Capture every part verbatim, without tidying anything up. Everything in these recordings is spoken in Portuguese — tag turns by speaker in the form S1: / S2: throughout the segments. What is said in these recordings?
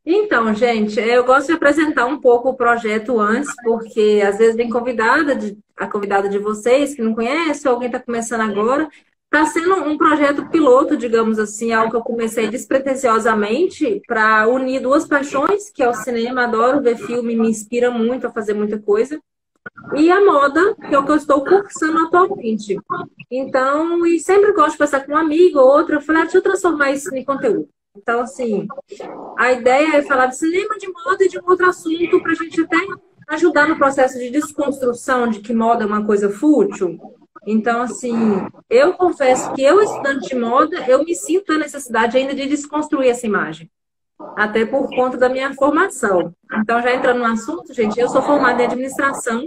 S1: Então, gente, eu gosto de apresentar um pouco o projeto antes, porque às vezes vem convidada, de, a convidada de vocês que não conhece, ou alguém está começando agora. Está sendo um projeto piloto, digamos assim, algo que eu comecei despretensiosamente para unir duas paixões, que é o cinema, adoro ver filme, me inspira muito a fazer muita coisa, e a moda, que é o que eu estou cursando atualmente. Então, e sempre gosto de passar com um amigo ou outro, eu falei, ah, deixa eu transformar isso em conteúdo. Então, assim, a ideia é falar de cinema, de moda e de um outro assunto para a gente até ajudar no processo de desconstrução de que moda é uma coisa fútil. Então, assim, eu confesso que eu, estudante de moda, eu me sinto a necessidade ainda de desconstruir essa imagem, até por conta da minha formação. Então, já entrando no assunto, gente, eu sou formada em administração,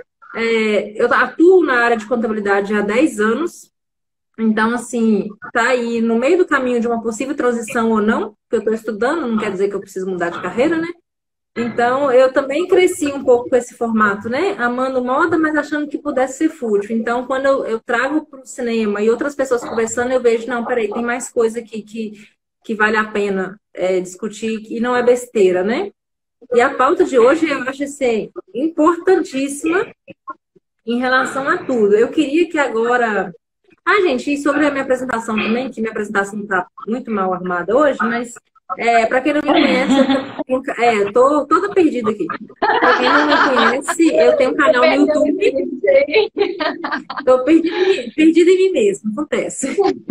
S1: é, eu atuo na área de contabilidade há dez anos, então, assim, tá aí no meio do caminho de uma possível transição ou não, que eu estou estudando, não quer dizer que eu preciso mudar de carreira, né? Então, eu também cresci um pouco com esse formato, né? Amando moda, mas achando que pudesse ser fútil. Então, quando eu, eu trago para o cinema e outras pessoas conversando, eu vejo, não, peraí, tem mais coisa aqui que, que vale a pena é, discutir e não é besteira, né? E a pauta de hoje eu acho assim, importantíssima em relação a tudo. Eu queria que agora. Ah, gente, e sobre a minha apresentação também, que minha apresentação está muito mal armada hoje, mas é, para quem não me conhece, eu tenho, é, tô toda perdida aqui. Para quem não me conhece, eu tenho um canal no YouTube. Estou perdida, perdida em mim mesma, acontece.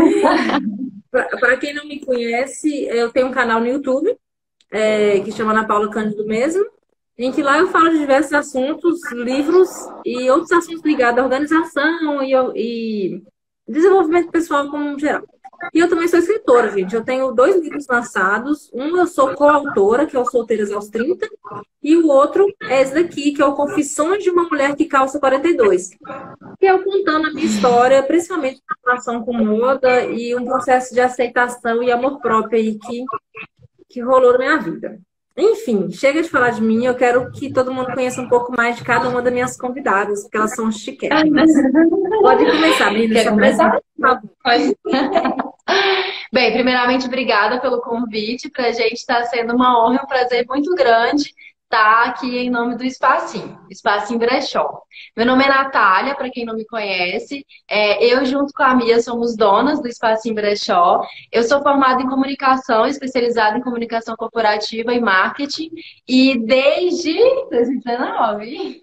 S1: Para quem não me conhece, eu tenho um canal no YouTube, é, que chama Ana Paula Cândido mesmo, em que lá eu falo de diversos assuntos, livros e outros assuntos ligados à organização e, e desenvolvimento pessoal como geral. E eu também sou escritora, gente. Eu tenho dois livros lançados. Um eu sou coautora, que é o Solteiras aos trinta, e o outro é esse daqui, que é o Confissões de uma Mulher que Calça quarenta e dois. Que é eu contando a minha história, principalmente em relação com moda e um processo de aceitação e amor próprio aí que, que rolou na minha vida. Enfim, chega de falar de mim, eu quero que todo mundo conheça um pouco mais de cada uma das minhas convidadas, porque elas são chiquérrimas. Pode começar, menina.
S2: Quer começar? Pode. Bem, primeiramente, obrigada pelo convite. Para a gente está sendo uma honra e um prazer muito grande estar aqui em nome do Espacinho, Espacinho Brechó. Meu nome é Natália, para quem não me conhece. É, eu, junto com a Mia, somos donas do Espacinho Brechó. Eu sou formada em comunicação, especializada em comunicação corporativa e marketing. E desde dois mil e dezenove...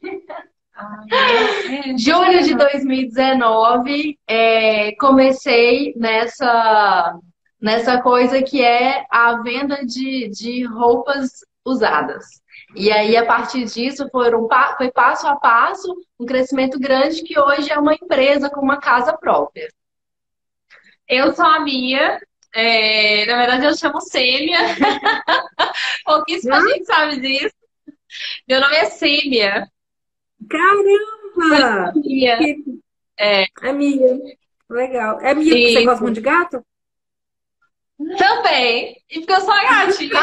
S2: Julho de dois mil e dezenove, é, comecei nessa, nessa coisa que é a venda de, de roupas usadas. E aí, a partir disso, foram, foi passo a passo, um crescimento grande que hoje é uma empresa com uma casa própria.
S3: Eu sou a Mia, é, na verdade eu chamo Sêmia, pouquíssima gente sabe disso. Meu nome é Sêmia.
S1: Caramba!
S3: Mia.
S1: Que...
S3: É.
S1: É Mia. Legal. É Mia porque você gosta muito de gato?
S3: Também. E porque eu sou a gatinha.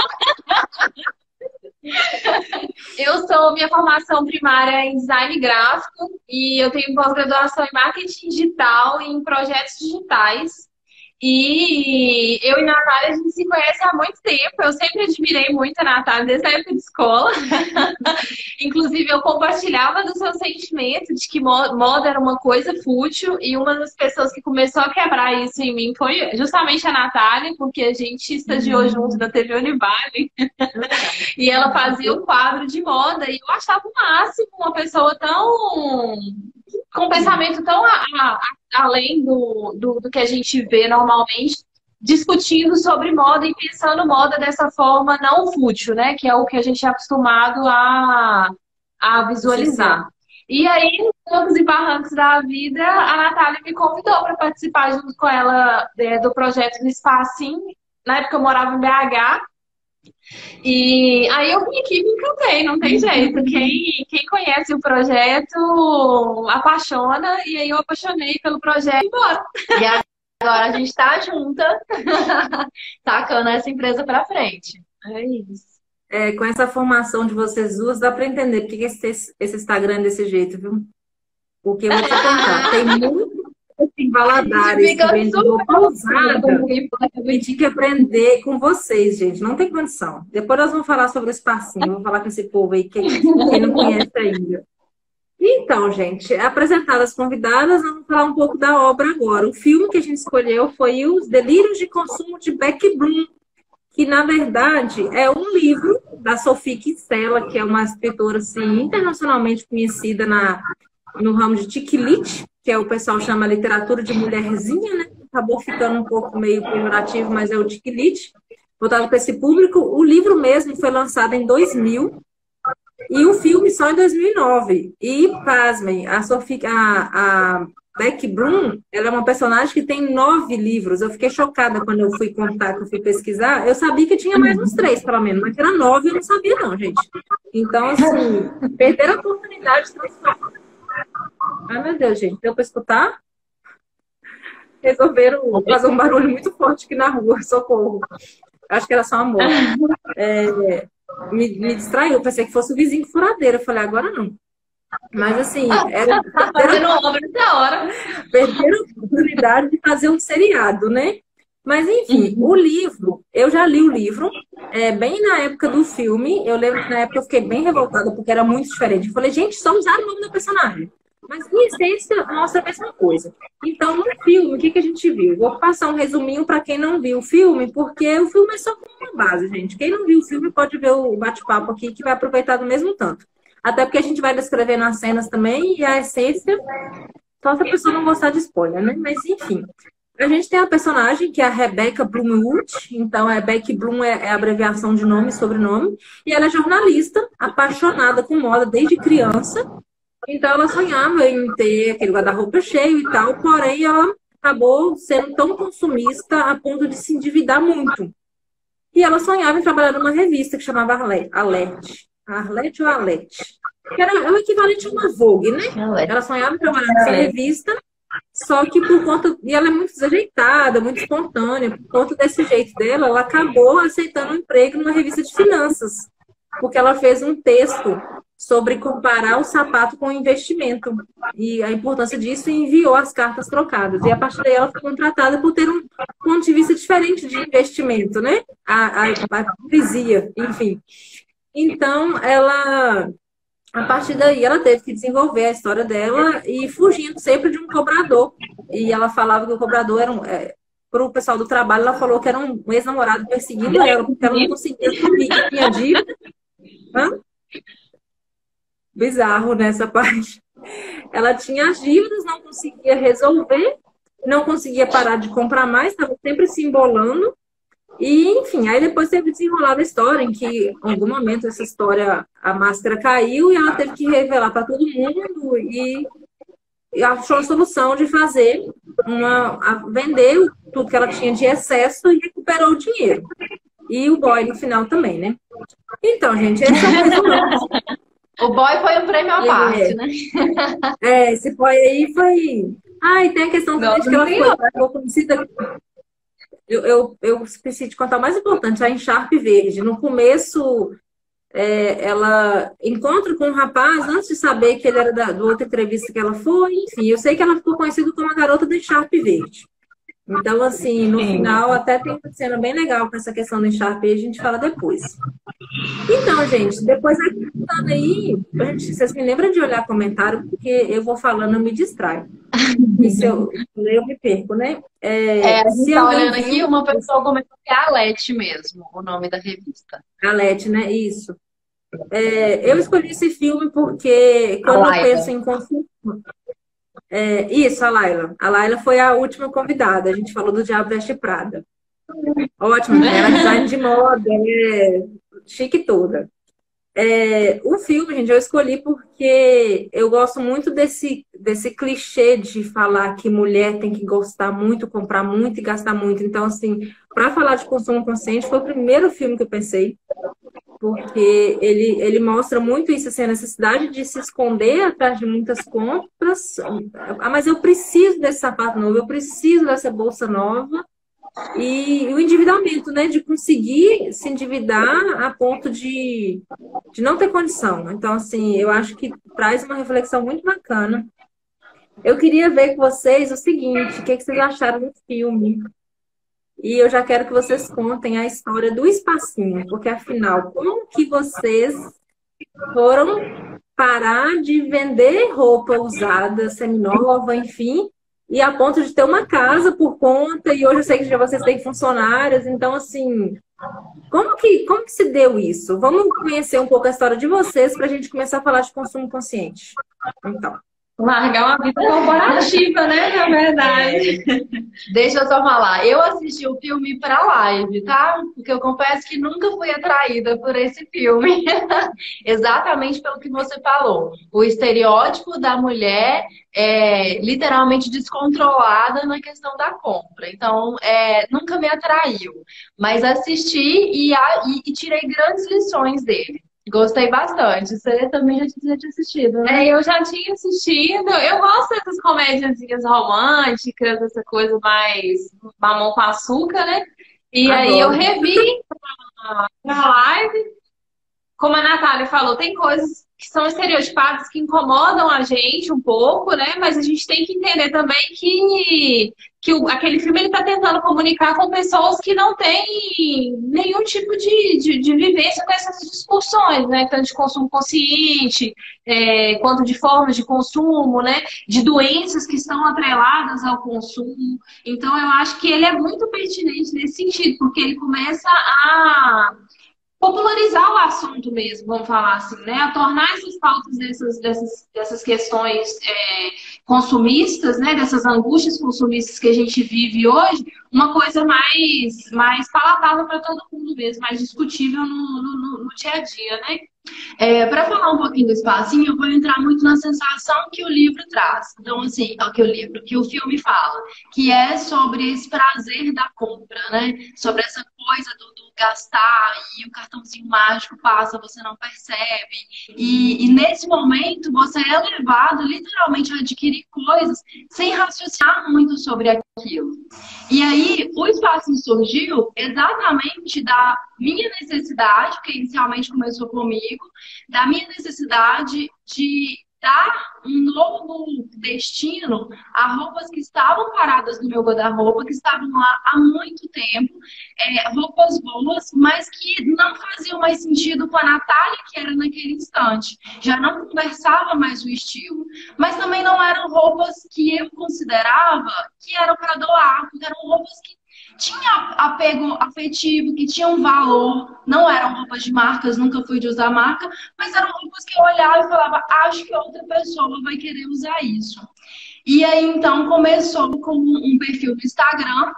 S3: Eu sou, minha formação primária é em design gráfico e eu tenho pós-graduação em marketing digital e em projetos digitais. E eu e a Natália, a gente se conhece há muito tempo. Eu sempre admirei muito a Natália, desde a época de escola. Inclusive, eu compartilhava do seu sentimento de que moda era uma coisa fútil. E uma das pessoas que começou a quebrar isso em mim foi justamente a Natália, porque a gente estagiou uhum. junto na T V Univale. E ela fazia um quadro de moda. E eu achava o máximo uma pessoa tão... com um pensamento tão a, a, além do, do, do que a gente vê normalmente, discutindo sobre moda e pensando moda dessa forma não fútil, né? Que é o que a gente é acostumado a, a visualizar. Sim. E aí, nos trancos e barrancos da vida, a Natália me convidou para participar junto com ela é, do projeto do Espacinho. Na época eu morava em B H. E aí eu vim aqui e me encantei, não tem jeito. Quem, quem conhece o projeto apaixona, e aí eu apaixonei pelo projeto e embora.
S2: E agora a gente tá junta, tacando essa empresa pra frente.
S1: É isso. É, com essa formação de vocês duas, dá pra entender porque esse, esse Instagram é desse jeito, viu? Porque eu vou te contar, tem muito... Assim, em Valadares, que vende roupa usada, e tinha que aprender com vocês, gente. Não tem condição. Depois nós vamos falar sobre o espacinho. Vou falar com esse povo aí que quem não conhece ainda. Então, gente, apresentadas as convidadas, vamos falar um pouco da obra agora. O filme que a gente escolheu foi Os Delírios de Consumo de Becky Bloom, que, na verdade, é um livro da Sophie Kinsella, que é uma escritora assim, internacionalmente conhecida na, no ramo de chick-lit, que é o pessoal chama literatura de mulherzinha, né? Acabou ficando um pouco meio pejorativo, mas é o chick-lit, voltado para esse público. O livro mesmo foi lançado em dois mil e o filme só em dois mil e nove. E, pasmem, a Sophie, a, a Becky Bloom, ela é uma personagem que tem nove livros. Eu fiquei chocada quando eu fui contar, que eu fui pesquisar. Eu sabia que tinha mais uns três, pelo menos, mas que era nove eu não sabia não, gente. Então, assim, perderam a oportunidade de transformar. Ai, meu Deus, gente, deu para escutar? Resolveram fazer um barulho muito forte aqui na rua, socorro. Acho que era só amor. É, me, me distraiu, pensei que fosse o vizinho furadeiro. Eu falei, agora não. Mas assim, era,
S2: perderam, obra da hora.
S1: Perderam a oportunidade de fazer um seriado, né? Mas enfim, uhum. O livro, eu já li o livro, é, bem na época do filme. Eu lembro que na época eu fiquei bem revoltada, porque era muito diferente. Eu falei, gente, só usaram o nome da personagem. Mas em essência mostra a mesma coisa. Então, no filme, o que, que a gente viu? Vou passar um resuminho para quem não viu o filme, porque o filme é só uma base, gente. Quem não viu o filme pode ver o bate-papo aqui, que vai aproveitar do mesmo tanto. Até porque a gente vai descrevendo as cenas também, e a essência, só se a pessoa não gostar de spoiler, né? Mas, enfim. A gente tem a personagem, que é a Rebecca Bloomwood. Então, a Becky Bloom é, é a abreviação de nome e sobrenome. E ela é jornalista, apaixonada com moda desde criança. Então, ela sonhava em ter aquele guarda-roupa cheio e tal. Porém, ela acabou sendo tão consumista a ponto de se endividar muito. E ela sonhava em trabalhar numa revista que chamava Arlete. Arlete ou Arlete? Que era o equivalente a uma Vogue, né? Ela sonhava em trabalhar nessa revista. Só que por conta... E ela é muito desajeitada, muito espontânea. Por conta desse jeito dela, ela acabou aceitando um emprego numa revista de finanças. Porque ela fez um texto sobre comparar o sapato com o investimento. E a importância disso, e enviou as cartas trocadas. E a partir daí ela foi contratada por ter um ponto de vista diferente de investimento, né? A, a, a hipocrisia, enfim. Então, ela... A partir daí, ela teve que desenvolver a história dela e fugindo sempre de um cobrador. E ela falava que o cobrador era um... É, para o pessoal do trabalho, ela falou que era um ex-namorado perseguindo ela, porque ela não conseguia subir, que tinha dívida. Hã? Bizarro nessa parte. Ela tinha as dívidas, não conseguia resolver, não conseguia parar de comprar mais, estava sempre se embolando. E, enfim, aí depois teve desenrolado a história, em que, em algum momento, essa história, a máscara caiu e ela teve que revelar para todo mundo e, e achou a solução de fazer uma... A, vender tudo que ela tinha de excesso e recuperou o dinheiro. E o boy no final também, né? Então, gente, esse é o resumo.
S2: O boy foi um prêmio à parte,
S1: é,
S2: né?
S1: É, esse boy aí foi... Ah, e tem a questão também de que ela foi conhecida... Eu, eu, eu preciso te contar o mais importante, a Encharpe Verde. No começo, é, ela encontra com um rapaz, antes de saber que ele era da, da outra entrevista que ela foi, enfim, eu sei que ela ficou conhecida como a garota do Encharpe Verde. Então, assim, no final, até tem uma cena bem legal com essa questão do Encharpe Verde, a gente fala depois. Então, gente, depois aí, gente, vocês me lembram de olhar comentário, porque eu vou falando, eu me distraio. E se eu ler, eu me perco, né?
S2: É, é, a gente tá olhando viu... aqui, uma pessoa comentou que é a Alete mesmo, o nome da revista.
S1: Alete, né? Isso. É, eu escolhi esse filme porque quando eu penso em consumo... É, isso, a Laila. A Laila foi a última convidada. A gente falou do Diabo Veste Prada. Ótimo, ela é design de moda, é chique toda. É, o filme, gente, eu escolhi porque eu gosto muito desse, desse clichê de falar que mulher tem que gostar muito, comprar muito e gastar muito. Então, assim, para falar de consumo consciente, foi o primeiro filme que eu pensei, porque ele, ele mostra muito isso, assim, a necessidade de se esconder atrás de muitas compras. Ah, mas eu preciso desse sapato novo, eu preciso dessa bolsa nova. E o endividamento, né? De conseguir se endividar a ponto de, de não ter condição. Então, assim, eu acho que traz uma reflexão muito bacana Eu queria ver com vocês o seguinte, o que, é que vocês acharam do filme? E eu já quero que vocês contem a história do espacinho, porque afinal, como que vocês foram parar de vender roupa usada, seminova, enfim, e a ponto de ter uma casa por conta, e hoje eu sei que já vocês têm funcionários, então assim, como que, como que se deu isso? Vamos conhecer um pouco a história de vocês para a gente começar a falar de consumo consciente. Então.
S3: Largar uma vida corporativa, né? Na verdade.
S2: Deixa eu só falar. Eu assisti o filme pra live, tá? Porque eu confesso que nunca fui atraída por esse filme. Exatamente pelo que você falou. O estereótipo da mulher é literalmente descontrolada na questão da compra. Então, é, nunca me atraiu. Mas assisti e, a, e, e tirei grandes lições dele. Gostei bastante. Você também já tinha assistido, né?
S3: É, eu já tinha assistido. Eu gosto dessas comédiazinhas românticas, essa coisa mais mamão com açúcar, né? E
S1: Adoro.
S3: aí eu revi na live. Como a Natália falou, tem coisas que são estereotipadas que incomodam a gente um pouco, né? Mas a gente tem que entender também que, que o, aquele filme ele está tentando comunicar com pessoas que não têm nenhum tipo de, de, de vivência com essas discussões, né? Tanto de consumo consciente, é, quanto de formas de consumo, né? De doenças que estão atreladas ao consumo. Então, eu acho que ele é muito pertinente nesse sentido, porque ele começa a popularizar o assunto mesmo, vamos falar assim, né? A tornar essas pautas dessas, dessas, dessas questões é, consumistas, né? Dessas angústias consumistas que a gente vive hoje, uma coisa mais, mais palatável para todo mundo mesmo, mais discutível no, no, no dia a dia, né?
S2: É, para falar um pouquinho do espacinho, eu vou entrar muito na sensação que o livro traz. Então, assim, ó, que o livro, que o filme fala, que é sobre esse prazer da compra, né? Sobre essa coisa do, do gastar e o cartãozinho mágico passa, você não percebe. E, e nesse momento, você é levado literalmente a adquirir coisas sem raciocinar muito sobre aquilo. E aí, o espacinho surgiu exatamente da minha necessidade, que inicialmente começou comigo, da minha necessidade de dar um novo destino a roupas que estavam paradas no meu guarda-roupa, que estavam lá há muito tempo, é, roupas boas, mas que não faziam mais sentido com a Natália que era naquele instante. Já não conversava mais o estilo. Mas também não eram roupas que eu considerava que eram para doar, porque eram roupas que tinha apego afetivo, que tinham valor, não eram roupas de marcas, nunca fui de usar marca, mas eram roupas que eu olhava e falava, acho que outra pessoa vai querer usar isso. E aí, então, começou com um perfil no Instagram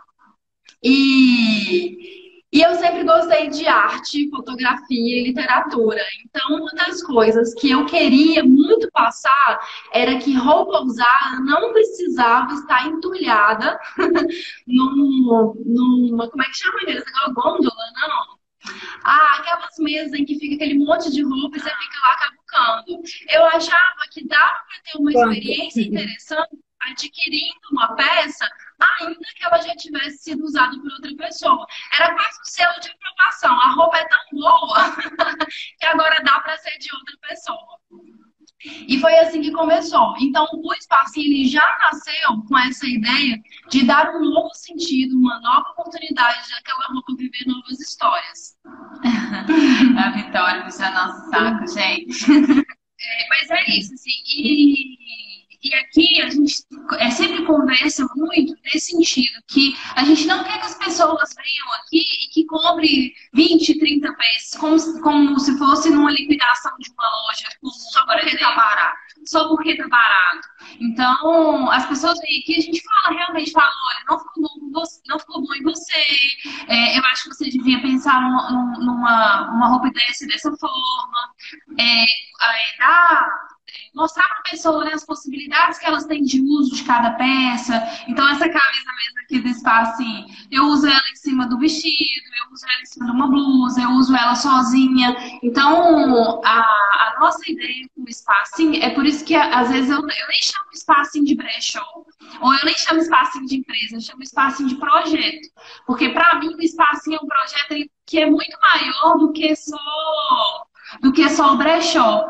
S2: e... E eu sempre gostei de arte, fotografia e literatura. Então, uma das coisas que eu queria muito passar era que roupa usada não precisava estar entulhada num, numa... Como é que chama isso? Gôndola? Não. Ah, aquelas mesas em que fica aquele monte de roupa e você fica lá cavucando. Eu achava que dava para ter uma experiência interessante adquirindo uma peça, ainda que ela já tivesse sido usada por outra pessoa. Era quase um selo de aprovação. A roupa é tão boa que agora dá para ser de outra pessoa. E foi assim que começou. Então, o Espacinho ele já nasceu com essa ideia de dar um novo sentido, uma nova oportunidade de aquela roupa viver novas histórias.
S3: A Vitória puxando nosso saco, gente. É, mas é isso, assim. E... E aqui a gente é, sempre conversa muito nesse sentido, que a gente não quer que as pessoas venham aqui e que comprem vinte, trinta peças, como, como se fosse numa liquidação de uma loja, só porque tá barato. Só porque tá barato. Então, as pessoas vêm aqui, a gente fala, realmente fala, olha, não ficou bom, em você, não ficou bom em você, é, eu acho que você devia pensar numa, numa uma roupa dessa dessa forma, é, é, dar... mostrar para a pessoa, né, as possibilidades que elas têm de uso de cada peça. Então, essa camisa mesmo aqui do Espacinho, eu uso ela em cima do vestido, eu uso ela em cima de uma blusa, eu uso ela sozinha. Então, a, a nossa ideia com o Espacinho é por isso que, às vezes, eu, eu nem chamo Espacinho de brechó, ou eu nem chamo Espacinho de empresa, eu chamo Espacinho de projeto. Porque, para mim, o Espacinho é um projeto que é muito maior do que só, do que só o brechó.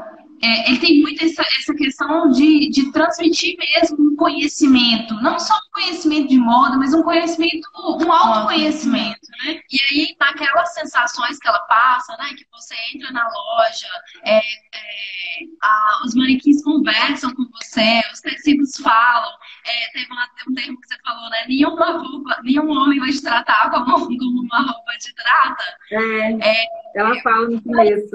S4: é, ele tem muito essa, essa questão de, de transmitir mesmo um conhecimento, não só um conhecimento de moda, mas um conhecimento, um autoconhecimento, né? E aí, naquelas sensações que ela passa, né? Que você entra na loja, é, é, a, os manequins conversam com você, os tecidos falam. É, teve uma, um termo que você falou, né? Nenhuma roupa, nenhum homem vai te tratar como, como uma roupa te trata.
S1: É,
S4: É,
S1: ela fala no começo.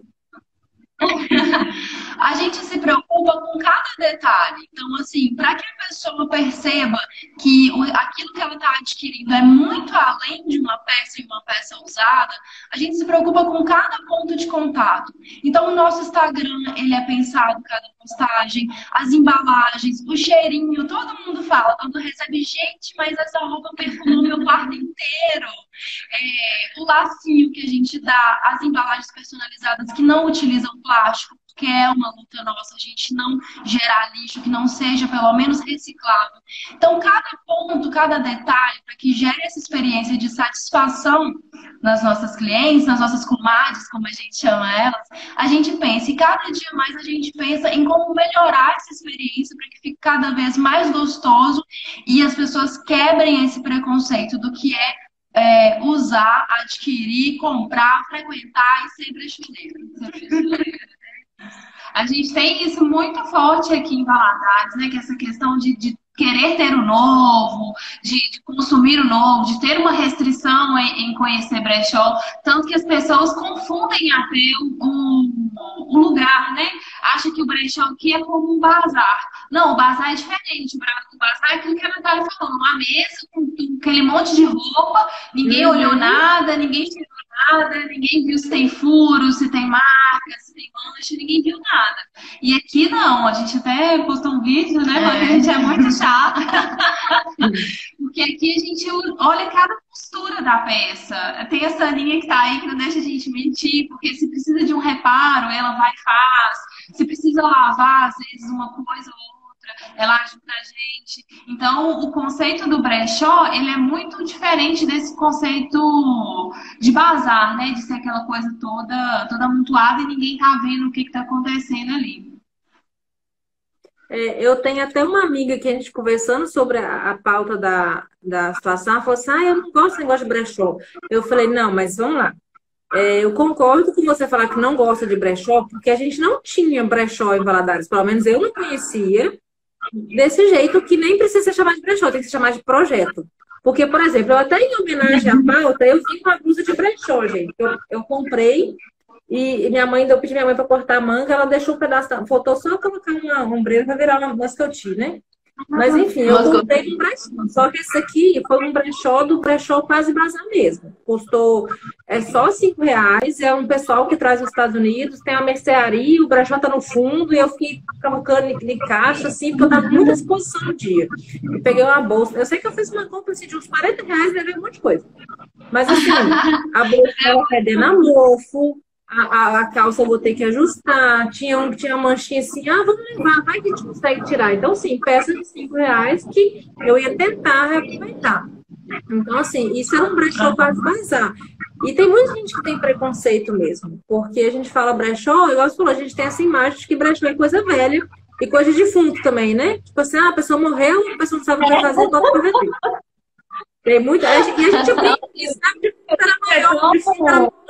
S4: A gente se preocupa com cada detalhe. Então, assim, para que a pessoa perceba que o- aquilo que ela está adquirindo é muito além de uma peça e uma peça usada, a gente se preocupa com cada ponto de contato. Então, o nosso Instagram, ele é pensado, cada postagem, as embalagens, o cheirinho, todo mundo fala, quando recebe, gente, mas essa roupa perfumou meu quarto inteiro. É, o lacinho que a gente dá, as embalagens personalizadas que não utilizam plástico, que é uma luta nossa, a gente não gerar lixo, que não seja pelo menos reciclável. Então, cada ponto, cada detalhe, para que gere essa experiência de satisfação nas nossas clientes, nas nossas comadres, como a gente chama elas, a gente pensa, e cada dia mais a gente pensa em como melhorar essa experiência para que fique cada vez mais gostoso e as pessoas quebrem esse preconceito do que é é, usar, adquirir, comprar, frequentar e ser brechoneiro.
S3: A gente tem isso muito forte aqui em Valadares, né? Que é essa questão de, de querer ter o novo, de, de consumir o novo, de ter uma restrição em, em conhecer brechó, tanto que as pessoas confundem até o, o, o lugar, né? Acha que o brechó aqui é como um bazar. Não, o bazar é diferente. O bazar é aquilo que a Natália falou, uma mesa com, com aquele monte de roupa, ninguém
S1: Uhum.
S3: olhou nada, ninguém tirou nada, ninguém viu se tem furo, se tem marca, se tem mancha, ninguém viu nada. E aqui não, a gente até postou um vídeo, né? Falando que a gente é muito chata. Porque aqui a gente olha cada costura da peça. Tem essa linha que tá aí que não deixa a gente mentir, porque se precisa de um reparo, ela vai e faz. Se precisa lavar, às vezes, uma coisa ou outra, ela ajuda a gente. Então, o conceito do brechó, ele é muito diferente desse conceito de bazar, né? De ser aquela coisa toda, toda amontoada e ninguém tá vendo o que que tá acontecendo ali.
S1: É, eu tenho até uma amiga que a gente conversando sobre a, a pauta da, da situação, ela falou assim, ah, eu não gosto desse negócio de brechó. Eu falei, não, mas vamos lá. É, eu concordo com você falar que não gosta de brechó, porque a gente não tinha brechó em Valadares, pelo menos eu não conhecia, desse jeito que nem precisa ser chamado de brechó, tem que se chamar de projeto. Porque, por exemplo, eu até em homenagem à pauta, eu fiz uma blusa de brechó, gente. Eu, eu comprei e minha mãe, eu pedi minha mãe para cortar a manga, ela deixou um pedaço, da, faltou só colocar uma ombreira para virar uma mascotinha, né? Mas enfim, eu comprei um brechó. Só que esse aqui foi um brechó do brechó quase bazar mesmo. Custou é, só cinco reais. É um pessoal que traz dos Estados Unidos, tem uma mercearia, o brechó tá no fundo, e eu fiquei colocando em caixa, assim, porque eu tava com muita disposição no dia. E peguei uma bolsa. Eu sei que eu fiz uma compra assim, de uns quarenta reais, levei um monte de coisa. Mas assim, a bolsa tava perdendo a mofo. A, a, a calça eu vou ter que ajustar, tinha, um, tinha uma manchinha assim, ah, vamos levar, vai que a gente consegue tirar. Então, sim, peça de cinco reais que eu ia tentar reaproveitar. Então, assim, isso é um brechó quase bazar. E tem muita gente que tem preconceito mesmo, porque a gente fala brechó, igual você falou, a gente tem essa imagem de que brechó é coisa velha e coisa de defunto também, né? Tipo assim, ah, a pessoa morreu, a pessoa não sabe o que vai fazer, bota pra vender. Tem muita... E a gente brinca isso, sabe? De defunto era maior, de defunto era maior.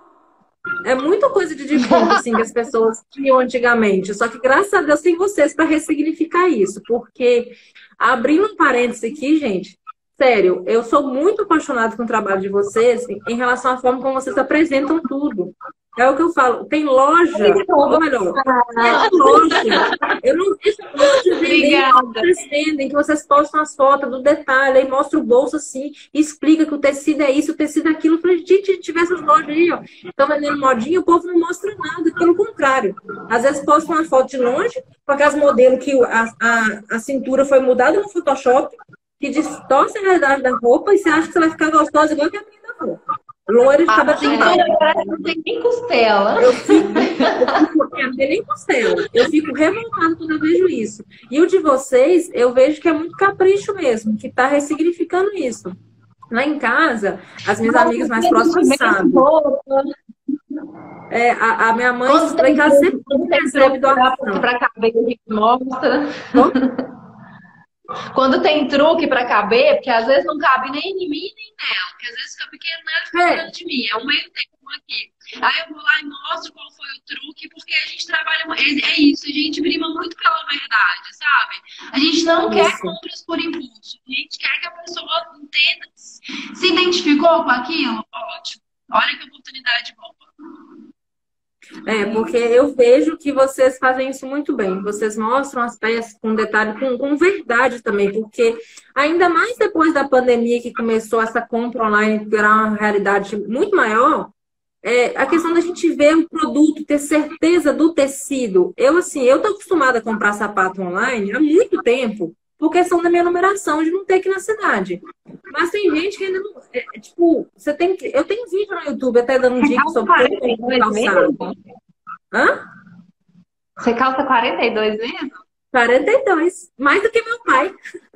S1: É muita coisa de defunto, assim, que as pessoas tinham antigamente. Só que, graças a Deus, tem vocês para ressignificar isso. Porque, abrindo um parênteses aqui, gente, sério, eu sou muito apaixonada com o trabalho de vocês em relação à forma como vocês apresentam tudo. É o que eu falo. Tem loja, ou melhor, tem loja. Eu não vejo loja vender como vocês vendem, que vocês postam as fotos do detalhe, aí mostra o bolso assim, e explica que o tecido é isso, o tecido é aquilo. Eu falei, gente, se tivesse as lojas aí, ó, estão vendendo modinha, o povo não mostra nada, pelo contrário. Às vezes postam uma foto de longe, com aquelas modelos que a, a, a cintura foi mudada no Photoshop, que distorce a realidade da roupa, e você acha que você vai ficar gostosa igual que a menina da roupa. Loira de cabelo pintado.
S2: Não tem nem costela.
S1: Eu fico, eu fico, não tem nem costela. Eu fico revoltada quando eu vejo isso. E o de vocês, eu vejo que é muito capricho mesmo, que está ressignificando isso. Lá em casa, as minhas amigas mais próximas sabem. É, a, a minha mãe
S2: Quando
S1: lá em
S2: tem
S1: casa sempre
S2: truque, quando tem
S1: recebe
S2: truque
S1: doação.
S2: para caber, a gente mostra.
S1: Bom,
S2: Quando tem truque para caber, porque às vezes não cabe nem em mim nem nela, porque às vezes fica pequeno nela e fica
S1: é,
S2: grande de mim. É um meio termo aqui. Aí eu vou lá e mostro qual foi o truque, porque a gente trabalha. É, é isso, a gente prima muito pela verdade, sabe? A gente não quer
S1: isso.
S2: compras por impulso. A gente quer que a pessoa entenda. Se identificou com aquilo? Ótimo. Olha que oportunidade boa.
S1: É, porque eu vejo que vocês fazem isso muito bem. Vocês mostram as peças com detalhe, com, com verdade também, porque ainda mais depois da pandemia que começou essa compra online virar uma realidade muito maior, é, a questão da gente ver o produto, ter certeza do tecido. Eu, assim, eu tô acostumada a comprar sapato online há muito tempo, por questão da minha numeração, de não ter aqui na cidade. Mas tem gente que ainda não. É, é, tipo, você tem que. Eu tenho vídeo no YouTube até dando
S2: Você
S1: dicas
S2: calça
S1: sobre como
S2: quarenta e dois
S1: calçar.
S2: mesmo?
S1: Hã?
S2: Você calça quarenta e dois mesmo?
S1: quarenta e dois. Mais do que meu pai.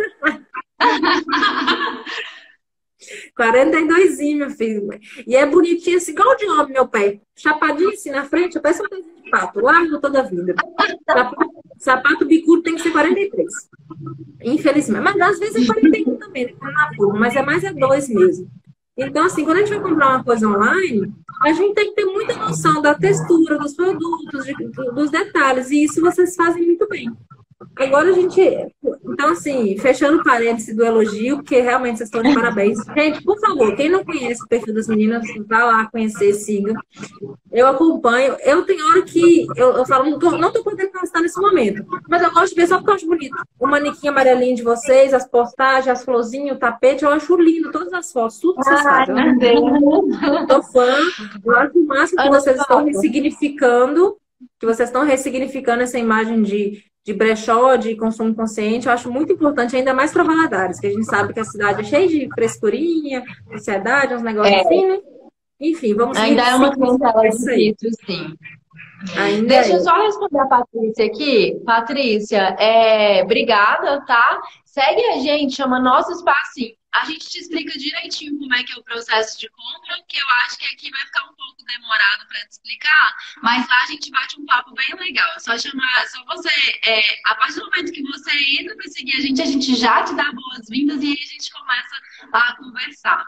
S1: quarenta e dois, meu filho. E é bonitinho assim, igual de homem, meu pé. Chapadinho assim na frente, parece um pezinho de pato. Largo toda a vida. Sapato, sapato bicudo tem que ser quarenta e três. Infelizmente. Mas às vezes é quarenta e um também, né? Na forma, mas é mais é dois mesmo. Então, assim, quando a gente vai comprar uma coisa online, a gente tem que ter muita noção da textura dos produtos, de- dos detalhes. E isso vocês fazem muito bem. Agora a gente. Então, assim, fechando o parêntese do elogio, porque realmente vocês estão de parabéns. Gente, por favor, quem não conhece o perfil das meninas, vá lá conhecer, siga. Eu acompanho. Eu tenho hora que eu, eu falo, não tô, não tô podendo postar nesse momento, mas eu gosto de ver só porque eu acho bonito. O manequim amarelinho de vocês, as postagens, as florzinhas, o tapete, eu acho lindo, todas as fotos, tudo que vocês
S2: Ai,
S1: fazem.
S2: meu Deus.
S1: Eu sou fã, eu acho o máximo que
S2: Ana
S1: vocês estão
S2: Paula.
S1: ressignificando, que vocês estão ressignificando essa imagem de, de brechó, de consumo consciente. Eu acho muito importante, ainda mais para Valadares, que a gente sabe que a cidade é cheia de frescurinha, ansiedade, uns negócios
S2: É,
S1: assim, né? Enfim, vamos
S2: ainda é uma clientela
S1: ressignificar isso aí.
S2: difícil, sim.
S1: Ainda
S2: Deixa eu
S1: é.
S2: só responder a Patrícia aqui. Patrícia, é, obrigada, tá? Segue a gente, chama Nosso Espacinho. A gente te explica direitinho como é que é o processo de compra, que eu acho que aqui vai ficar um pouco demorado para te explicar, mas lá a gente bate um papo bem legal. É só chamar, é só você, é, a partir do momento que você entra para seguir a gente, a gente já te dá boas-vindas e aí a gente começa a conversar.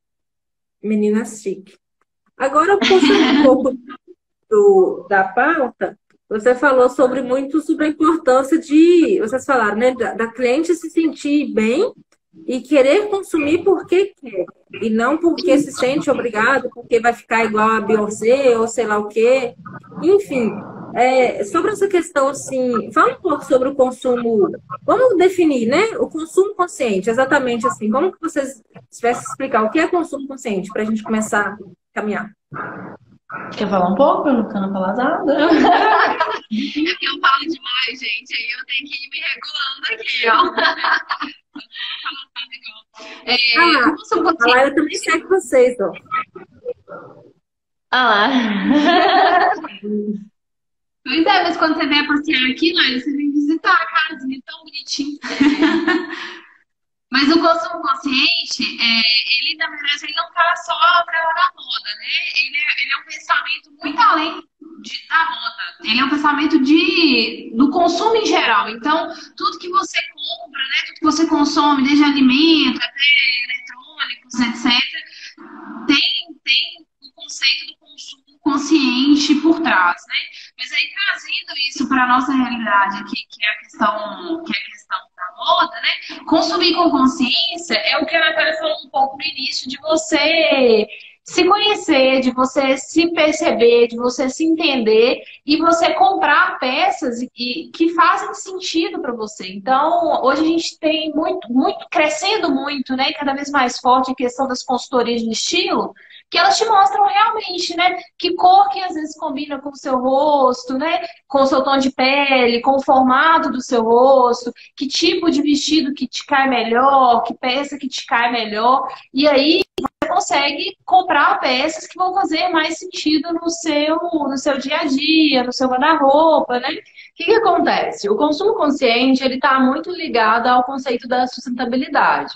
S1: Menina chique. Agora, puxando um pouco do, da pauta, você falou sobre muito sobre a importância de, vocês falaram, né, da, da cliente se sentir bem e querer consumir porque quer, e não porque se sente obrigado, porque vai ficar igual a Beyoncé ou sei lá o quê. Enfim, é, sobre essa questão, assim, fala um pouco sobre o consumo, vamos definir, né, o consumo consciente, exatamente assim, como que vocês tivessem explicar o que é consumo consciente, para a gente começar a caminhar.
S2: Quer falar um pouco? Eu não quero falar nada.
S4: É que eu falo demais, gente, aí eu tenho que ir me regulando aqui, ó. É,
S1: Ah,
S4: o consumo
S1: a
S4: consciente.
S1: Laila também segue vocês, ó.
S2: Ah lá.
S4: Pois é, mas quando você vier passear aqui, Laila, você vem visitar a casinha tão bonitinha. Mas o consumo consciente, é, ele, na verdade, ele não tá só para lá da moda, né? Ele é, ele é um pensamento muito além de, da moda. Ele é um pensamento de, do consumo em geral. Então, tudo que você compra, né? Tudo que você consome, desde alimento até eletrônicos, etcétera, tem, tem o conceito do consumo consciente por trás, né? Mas aí, trazendo isso para a nossa realidade aqui, que é a questão, que é a questão da moda, né? Consumir com consciência é o que a Natália falou um pouco no início, de você se conhecer, de você se perceber, de você se entender e você comprar peças e, que fazem sentido para você. Então, hoje a gente tem muito, muito, crescendo muito, né? Cada vez mais forte a questão das consultorias de estilo, que elas te mostram realmente, né? Que cor que às vezes combina com o seu rosto, né? Com o seu tom de pele, com o formato do seu rosto, que tipo de vestido que te cai melhor, que peça que te cai melhor. E aí você consegue comprar peças que vão fazer mais sentido no seu, no seu dia a dia, no seu guarda-roupa, né? O que que acontece? O consumo consciente, ele está muito ligado ao conceito da sustentabilidade.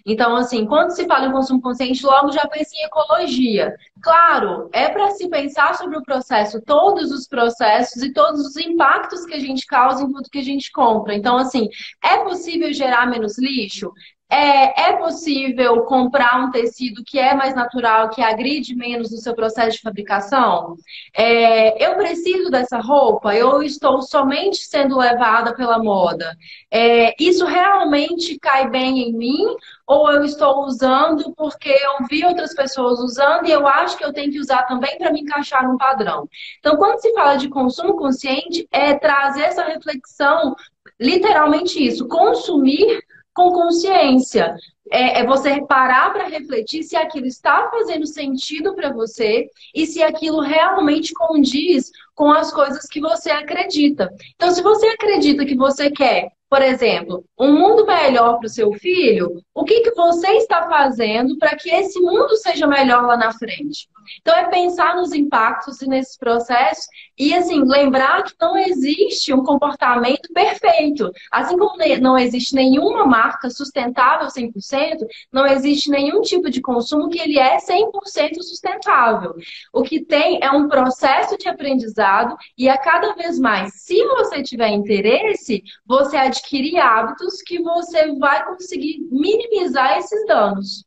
S2: Então, assim, quando se fala em consumo consciente, logo já pensa em ecologia. Claro, é para se pensar sobre o processo, todos os processos e todos os impactos que a gente causa em tudo que a gente compra. Então, assim, é possível gerar menos lixo? É, é possível comprar um tecido que é mais natural, que agride menos no seu processo de fabricação? É, eu preciso dessa roupa? Eu estou somente sendo levada pela moda? É, isso realmente cai bem em mim? Ou eu estou usando porque eu vi outras pessoas usando e eu acho que eu tenho que usar também para me encaixar num padrão? Então, quando se fala de consumo consciente, é trazer essa reflexão, literalmente isso, consumir com consciência. É, é você parar para refletir se aquilo está fazendo sentido para você e se aquilo realmente condiz com as coisas que você acredita. Então, se você acredita que você quer, por exemplo, um mundo melhor para o seu filho, o que, que você está fazendo para que esse mundo seja melhor lá na frente? Então, é pensar nos impactos e nesses processos e, assim, lembrar que não existe um comportamento perfeito. Assim como não existe nenhuma marca sustentável cem por cento, não existe nenhum tipo de consumo que ele é cem por cento sustentável. O que tem é um processo de aprendizado e, a cada vez mais, se você tiver interesse, você adquirir hábitos que você vai conseguir minimizar esses danos.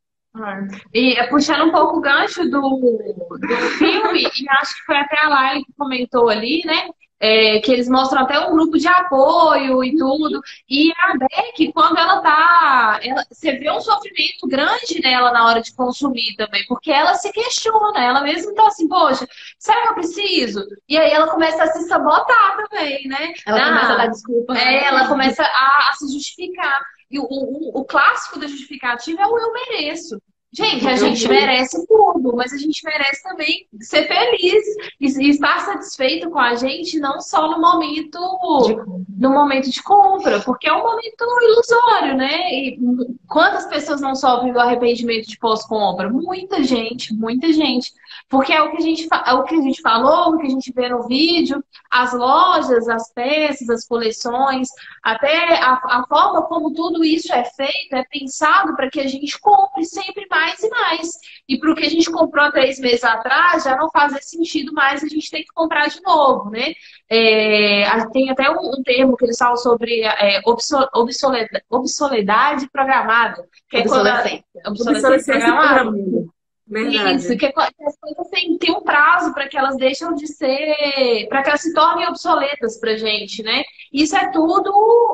S3: E é, puxando um pouco o gancho do, do filme, e acho que foi até a Laila que comentou ali, né? É, que eles mostram até um grupo de apoio e tudo. E a Beck, quando ela tá. Ela, você vê um sofrimento grande nela na hora de consumir também, porque ela se questiona, ela mesma tá assim, poxa, será que eu preciso? E aí ela começa a se sabotar também, né?
S2: Ela
S3: ah,
S2: começa a dar desculpa.
S3: É,
S2: né?
S3: ela começa a, a se justificar. E o, o, o clássico da justificativa é o eu mereço. Gente, a gente merece tudo, mas a gente merece também ser feliz e estar satisfeito com a gente, não só no momento, no momento de compra, porque é um momento ilusório, né? E quantas pessoas não sofrem do arrependimento de pós-compra? Muita gente, muita gente. Porque é o que a gente, é o que a gente falou, o que a gente vê no vídeo, as lojas, as peças, as coleções, até a, a forma como tudo isso é feito, é pensado para que a gente compre sempre mais e mais. E para o que a gente comprou há três meses atrás, já não faz sentido mais, a gente tem que comprar de novo, né? É, tem até um, um termo que eles falam sobre é, obsoleta, obsoledade programada. Que é quando a, obsolescência programada.
S1: Verdade.
S3: Isso, que, que as coisas têm, têm um prazo para que elas deixam de ser, para que elas se tornem obsoletas pra gente, né? Isso é tudo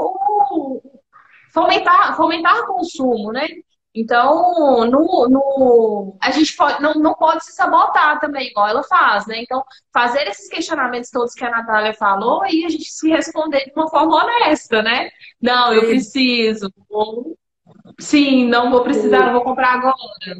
S3: uh, fomentar, fomentar consumo, né? Então, no, no, a gente pode, não, não pode se sabotar também, igual ela faz, né? Então, fazer esses questionamentos todos que a Natália falou e a gente se responder de uma forma honesta, né? Não, eu preciso. Ou, sim, não vou precisar, não vou comprar agora.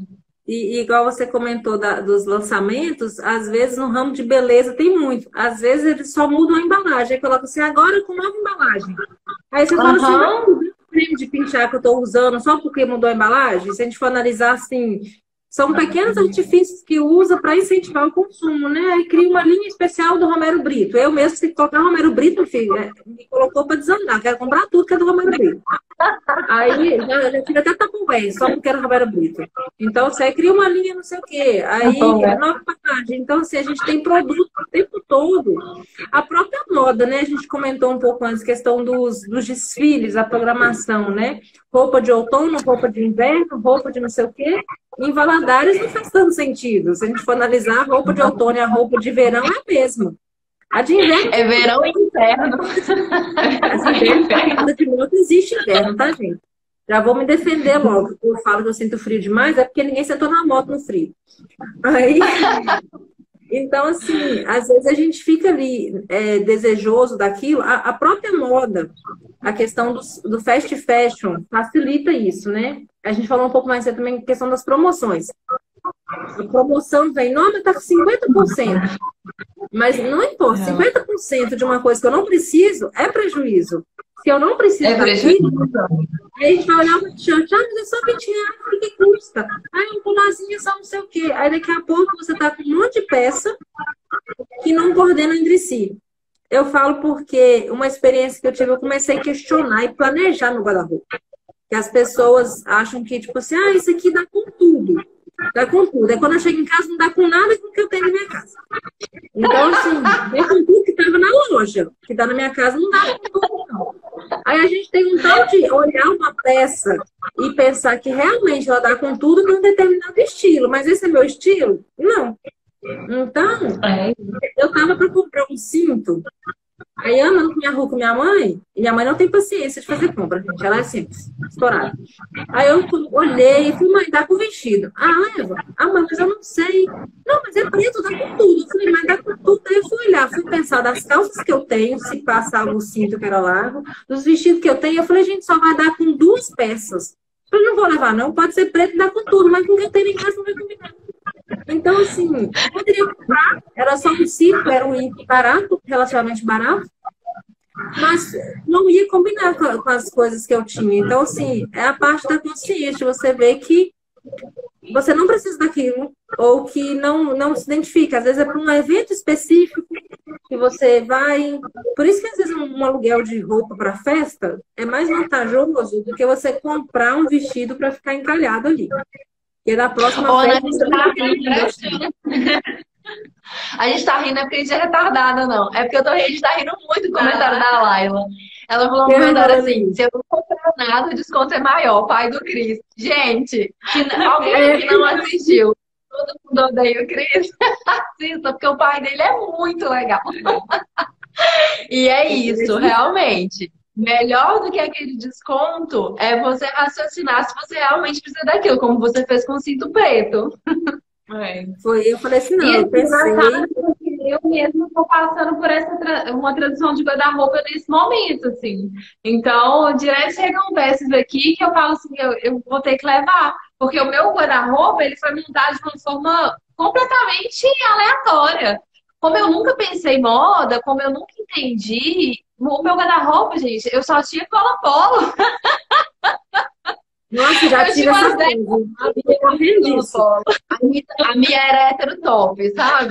S1: E, igual você comentou da, dos lançamentos, às vezes no ramo de beleza tem muito. Às vezes eles só mudam a embalagem. Aí coloca assim, agora com nova embalagem. Aí você fala assim, não, o creme de pentear que eu estou usando só porque mudou a embalagem? Se a gente for analisar assim, são pequenos artifícios que usa para incentivar o consumo, né? Aí cria uma linha especial do Romero Brito. Eu mesmo, se colocar Romero Brito, filho, me colocou para desandar. Quero comprar tudo que é do Romero Brito. Aí já, já tive até Tupperware, só porque era Romero Brito. Então, você cria uma linha não sei o quê. Aí, nova embalagem. Então, assim, a gente tem produto o tempo todo. A própria moda, né? A gente comentou um pouco antes, questão dos, dos desfiles, a programação, né? Roupa de outono, roupa de inverno, roupa de não sei o quê. Em Valadares não faz tanto sentido. Se a gente for analisar, a roupa de outono e a roupa de verão é a mesma. A de inverno...
S2: É verão e inverno.
S1: A de moto existe inverno, tá, gente? Já vou me defender logo. Eu falo que eu sinto frio demais, é porque ninguém sentou na moto no frio. Aí... Então, assim, às vezes a gente fica ali é, desejoso daquilo. A, a própria moda, a questão do, do fast fashion, facilita isso, né? A gente falou um pouco mais também a questão das promoções. A promoção vem, não, mas tá com cinquenta por cento. Mas não importa, cinquenta por cento de uma coisa que eu não preciso é prejuízo. Se eu não preciso
S2: é
S1: daquilo, aí a gente vai olhar para o t-shirt, ah, mas é só vinte reais, o que custa? Ah, um colarzinho, só não sei o quê. Aí daqui a pouco você tá com um monte de peça que não coordenam entre si. Eu falo porque uma experiência que eu tive, eu comecei a questionar e planejar meu guarda-roupa. que as pessoas acham que, tipo assim, ah, isso aqui dá com tudo. Dá com tudo. Aí quando eu chego em casa, não dá com nada com o que eu tenho na minha casa. Então, assim, vem com tudo que estava na loja, que está na minha casa, não dá com tudo, não. Aí a gente tem um tal de olhar uma peça e pensar que realmente ela dá com tudo num determinado estilo. Mas esse é meu estilo? Não. Então, eu tava para comprar um cinto. Aí andando com minha rua com minha mãe, e minha mãe não tem paciência de fazer compra, gente. Ela é simples, estourada. Aí eu olhei e falei, mãe, dá com o vestido. Ah, leva. Ah, mãe, mas eu não sei. Não, mas é preto, dá com tudo. Eu falei, mas dá com tudo. Aí eu fui olhar, fui pensar das calças que eu tenho, se passava o cinto que era largo, dos vestidos que eu tenho. Eu falei, gente, só vai dar com duas peças. Eu falei, não vou levar, não. Pode ser preto e dá com tudo, mas com o que eu tenho em casa não vai combinar. Então, assim, eu poderia comprar, era só um cinto, era um item barato, relativamente barato, mas não ia combinar com, com as coisas que eu tinha. Então, assim, é a parte da consciência, você vê que você não precisa daquilo, ou que não, não se identifica. Às vezes é para um evento específico que você vai... Por isso que, às vezes, um aluguel de roupa para festa é mais vantajoso do que você comprar um vestido para ficar encalhado ali. E na próxima
S2: Ô,
S1: festa,
S2: Ana,
S1: você
S2: tá
S1: não tem
S2: rindo, a gente tá rindo é porque a gente é retardada, não. É porque eu tô rindo, a gente tá rindo muito do comentário da Laila. Ela falou um comentário assim: se eu não comprar nada, o desconto é maior, pai do Cris. Gente, que alguém que não assistiu, todo mundo odeia o Cris. Assista, porque o pai dele é muito legal. E é isso, realmente. Melhor do que aquele desconto é você raciocinar se você realmente precisa daquilo, como você fez com o cinto preto.
S1: É. Foi, eu falei assim, não,
S3: e
S1: eu pensei...
S3: eu mesma estou passando por essa tra... uma transição de guarda-roupa nesse momento, assim. Então, direto chegam peças aqui que eu falo assim, eu, eu vou ter que levar. Porque o meu guarda-roupa, ele foi montado de uma forma completamente aleatória. Como eu nunca pensei em moda, como eu nunca entendi, o meu guarda-roupa, gente, eu só tinha Polo-Polo.
S1: Nossa, já
S3: eu
S1: tive essa coisa.
S2: A minha, a minha era hétero top, sabe?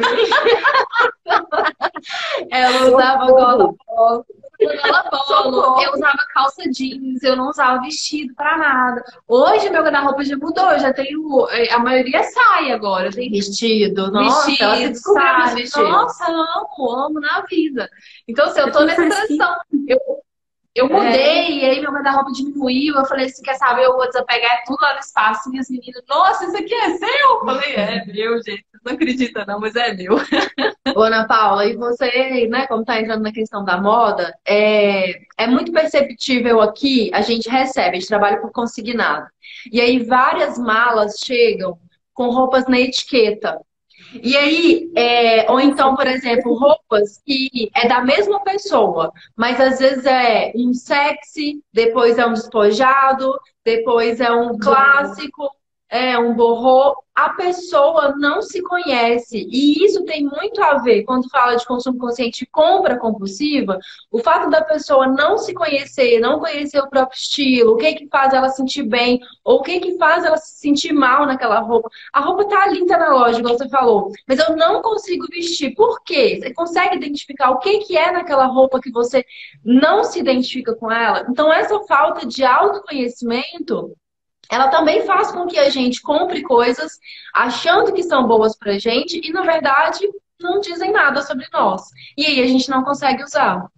S2: Ela usava gola-polo.
S3: Gola-polo. Eu usava calça jeans, eu não usava vestido pra nada. Hoje meu guarda-roupa já mudou, eu já tenho. A maioria sai agora. Eu tenho
S2: vestido, nossa,
S3: vestido,
S2: ela se descobriu nos vestidos.
S3: Nossa, amo, amo na vida. Então, assim, eu tô nessa transição. Eu, eu mudei, é. E aí meu guarda-roupa diminuiu. Eu falei assim, quer saber, eu vou desapegar tudo lá no espaço. E as meninas, nossa, isso aqui é seu? Eu falei, é meu, gente. Não acredita não, mas é meu.
S2: Ô, Ana Paula, e você, né, como tá entrando na questão da moda, é, é muito perceptível aqui, a gente recebe, a gente trabalha por consignado. E aí várias malas chegam com roupas na etiqueta. E aí, é, ou então, por exemplo, roupas que é da mesma pessoa, mas às vezes é um sexy, depois é um despojado, depois é um clássico, é um borrô. A pessoa não se conhece. E isso tem muito a ver, quando fala de consumo consciente e compra compulsiva, o fato da pessoa não se conhecer, não conhecer o próprio estilo, o que que faz ela sentir bem, ou o que que faz ela se sentir mal naquela roupa. A roupa tá linda na loja, igual você falou, mas eu não consigo vestir. Por quê? Você consegue identificar o que que é naquela roupa que você não se identifica com ela? Então, essa falta de autoconhecimento, ela também faz com que a gente compre coisas achando que são boas pra gente e, na verdade, não dizem nada sobre nós. E aí a gente não consegue usar.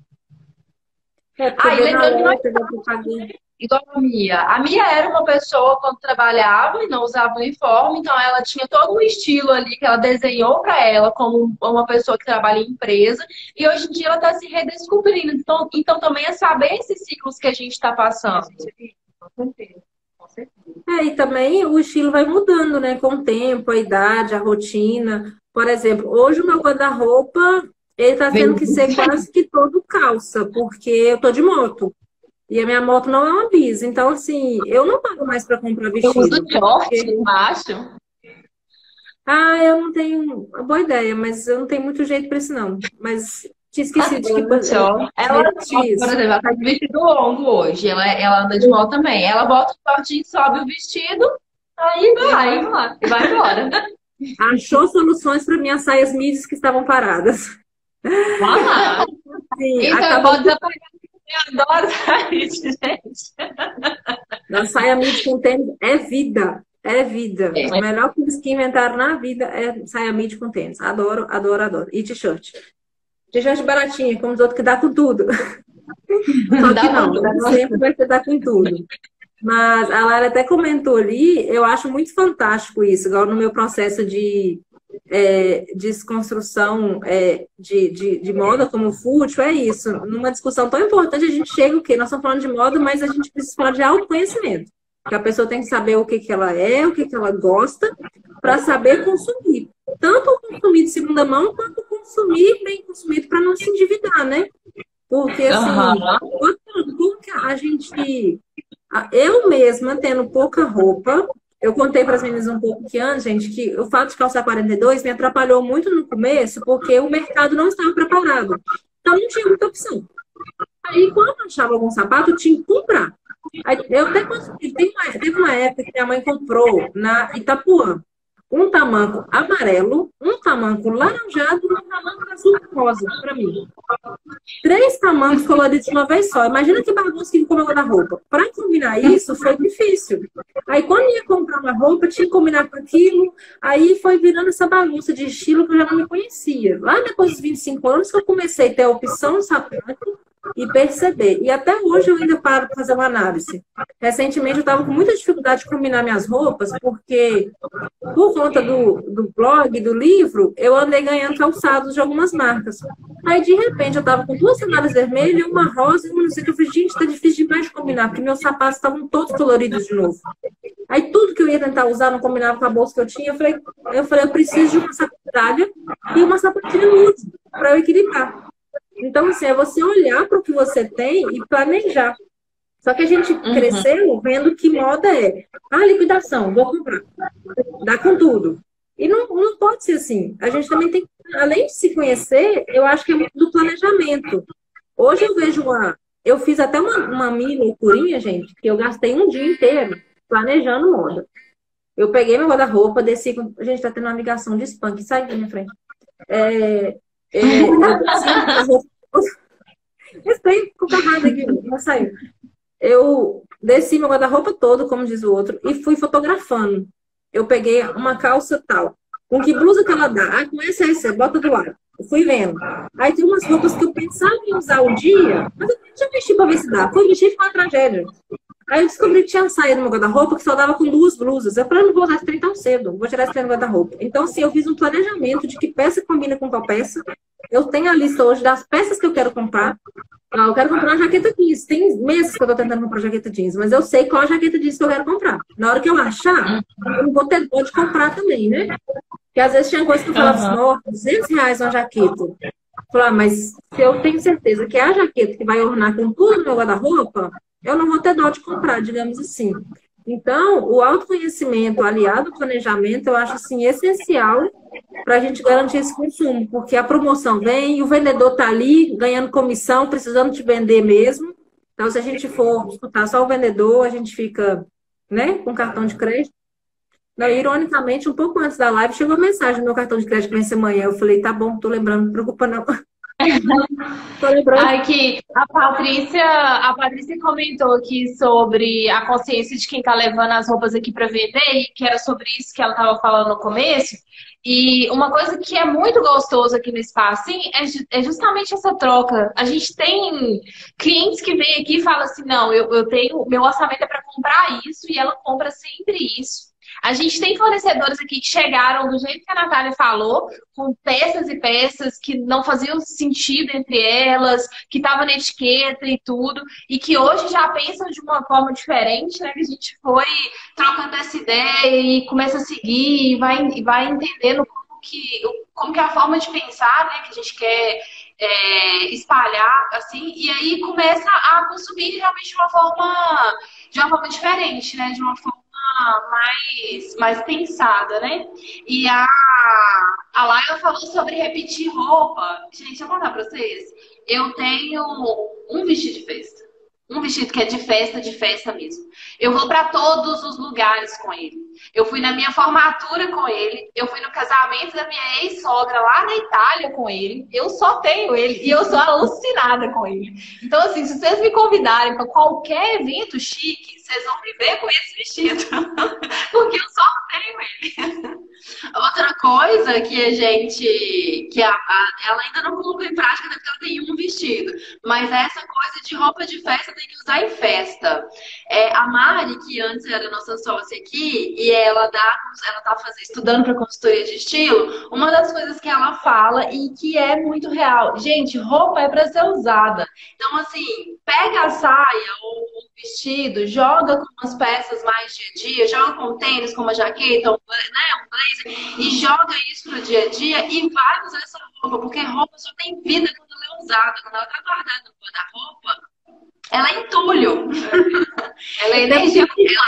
S1: É, ah, e lembrando que nós...
S2: Igual a Mia. A Mia era uma pessoa quando trabalhava e não usava uniforme, então ela tinha todo um estilo ali que ela desenhou para ela como uma pessoa que trabalha em empresa, e hoje em dia ela está se redescobrindo. Então, então também é saber esses ciclos que a gente está passando.
S3: Com certeza.
S1: É, e também o estilo vai mudando, né? Com o tempo, a idade, a rotina. Por exemplo, hoje o meu guarda-roupa, ele tá tendo que ser quase que todo calça, porque eu tô de moto. E a minha moto não é uma bis. Então, assim, eu não pago mais para comprar vestido.
S2: Eu uso short embaixo.
S1: Ah, eu não tenho uma boa ideia, mas eu não tenho muito jeito para isso, não. Mas tinha esquecido de que...
S2: Ela, ela, por exemplo, ela tá de vestido longo hoje. Ela, ela anda de moto também. Ela bota o shortinho, sobe o vestido, aí vai, vai, vai embora.
S1: Achou soluções para minhas saias midis que estavam paradas.
S2: Ah,
S3: sim, então acabou... pode desapagar Eu adoro sair, gente.
S1: Na saia midi com tênis é vida. É vida.
S2: É.
S1: A melhor coisa que inventaram na vida é saia midi com tênis. Adoro, adoro, adoro. E t-shirt. T-shirt baratinha, como os outros que dá com tudo. Só
S2: Dá
S1: que
S2: com
S1: não,
S2: tudo.
S1: sempre vai ter dar com tudo. Mas a Lara até comentou ali, eu acho muito fantástico isso, igual no meu processo de é, desconstrução é, de, de, de moda como fútil, é isso. Numa discussão tão importante, a gente chega o quê? Nós estamos falando de moda, mas a gente precisa falar de autoconhecimento. Que a pessoa tem que saber o que, que ela é, o que, que ela gosta, para saber consumir. Tanto o consumir de segunda mão, quanto o consumir bem consumido para não se endividar, né? Porque, assim,
S2: Aham.
S1: como que a gente... Eu mesma, tendo pouca roupa, eu contei para as meninas um pouco que antes, gente, que o fato de calçar quarenta e dois me atrapalhou muito no começo, porque o mercado não estava preparado. Então, não tinha muita opção. Aí, quando eu achava algum sapato, eu tinha que comprar. Aí, eu até consegui. Teve uma, teve uma época que minha mãe comprou na Itapuã um tamanco amarelo, um tamanco laranjado e um tamanco azul rosa para mim. Três tamancos coloridos de uma vez só. Imagina que bagunça que ficou meu guarda-roupa. Para combinar isso foi difícil. Aí quando ia comprar uma roupa, tinha que combinar com aquilo. Aí foi virando essa bagunça de estilo que eu já não me conhecia. Lá depois dos vinte e cinco anos que eu comecei a ter a opção do sapato e perceber. E até hoje eu ainda paro para fazer uma análise. Recentemente eu estava com muita dificuldade de combinar minhas roupas, porque por conta do, do blog, do livro, eu andei ganhando calçados de algumas marcas. Aí, de repente, eu tava com duas sandálias vermelhas, uma rosa e uma não sei o que. Eu falei, gente, tá difícil demais de combinar, porque meus sapatos estavam todos coloridos de novo. Aí, tudo que eu ia tentar usar não combinava com a bolsa que eu tinha. Eu falei, eu, falei, eu preciso de uma sapatilha e uma sapatilha nude para eu equilibrar. Então, assim, é você olhar para o que você tem e planejar. Só que a gente cresceu vendo que moda é. Ah, liquidação, vou comprar. Dá com tudo. E não, não pode ser assim. A gente também tem, além de se conhecer, eu acho que é muito do planejamento. Hoje eu vejo uma. Eu fiz até uma, uma mini loucurinha, gente, que eu gastei um dia inteiro planejando moda. Eu peguei meu guarda-roupa, desci com. Gente, tá tendo uma ligação de spam que sai da minha frente. É, é, eu desci com esse trem ficou agarrado aqui, não saiu. Eu desci meu guarda-roupa todo, como diz o outro, e fui fotografando. Eu peguei uma calça tal. Com que blusa que ela dá? Ah, com essa, essa, bota do lado. Eu fui vendo. Aí tem umas roupas que eu pensava em usar um dia, mas eu já vesti pra ver se dá. Fui vestir e foi uma tragédia. Aí eu descobri que tinha saído no meu guarda-roupa que só dava com duas blusas. Eu falei, eu não vou usar esse trem tão cedo, vou tirar esse trem do guarda-roupa. Então, assim, eu fiz um planejamento de que peça combina com qual peça. Eu tenho a lista hoje das peças que eu quero comprar. Ah, eu quero comprar uma jaqueta jeans. Tem meses que eu tô tentando comprar jaqueta jeans, mas eu sei qual a jaqueta jeans que eu quero comprar. Na hora que eu achar, eu não vou ter dor de comprar também, né? Porque às vezes tinha coisa que eu falava assim, nossa, duzentos reais uma jaqueta. Eu falava, mas se eu tenho certeza que é a jaqueta que vai ornar com tudo no meu guarda-roupa, eu não vou ter dó de comprar, digamos assim. Então, o autoconhecimento aliado ao planejamento, eu acho assim, essencial para a gente garantir esse consumo, porque a promoção vem e o vendedor está ali ganhando comissão, precisando te vender mesmo. Então, se a gente for escutar só o vendedor, a gente fica, né, com cartão de crédito. Não, ironicamente, um pouco antes da live, chegou a mensagem no meu cartão de crédito que vence amanhã. Eu falei, tá bom, tô lembrando, não me preocupa não. Tô lembrando.
S3: Ai, que a Patrícia, a Patrícia comentou aqui sobre a consciência de quem tá levando as roupas aqui para vender, e que era sobre isso que ela tava falando no começo. E uma coisa que é muito gostoso aqui no espaço, assim, é, ju- é justamente essa troca. A gente tem clientes que vêm aqui e falam assim, não, eu, eu tenho, meu orçamento é para comprar isso, e ela compra sempre isso. A gente tem fornecedores aqui que chegaram do jeito que a Natália falou, com peças e peças que não faziam sentido entre elas, que estavam na etiqueta e tudo, e que hoje já pensam de uma forma diferente, né? Que a gente foi trocando essa ideia e começa a seguir e vai, e vai entendendo como que, como que é a forma de pensar, né? Que a gente quer é, espalhar, assim, e aí começa a consumir realmente de uma forma, de uma forma diferente, né? De uma forma mais, mais pensada, né? E a, a Laila falou sobre repetir roupa. Gente, deixa eu contar pra vocês. Eu tenho um vestido de festa.
S4: Um vestido que é de festa, de festa mesmo. Eu vou para todos os lugares com ele. Eu fui na minha formatura com ele. Eu fui no casamento da minha ex-sogra lá na Itália com ele. Eu só tenho ele e eu sou alucinada com ele. Então, assim, se vocês me convidarem para qualquer evento chique, vocês vão me ver com esse vestido. Porque eu só tenho ele. Outra coisa que a gente... que a, a, ela ainda não colocou em prática, né, porque ela tem um vestido. Mas essa coisa de roupa de festa tem que usar em festa. É, a Mari, que antes era nossa sócia aqui, e ela dá, ela tá fazendo, estudando para consultoria de estilo, uma das coisas que ela fala e que é muito real. Gente, roupa é para ser usada. Então, assim, pega a saia ou o vestido, joga com umas peças mais dia a dia, joga com tênis, com uma jaqueta, um, né, um blazer, e joga isso pro dia a dia e vai usar essa roupa, porque roupa só tem vida quando ela é usada. Quando ela tá guardada no guarda-roupa, ela é entulho. Ela é energia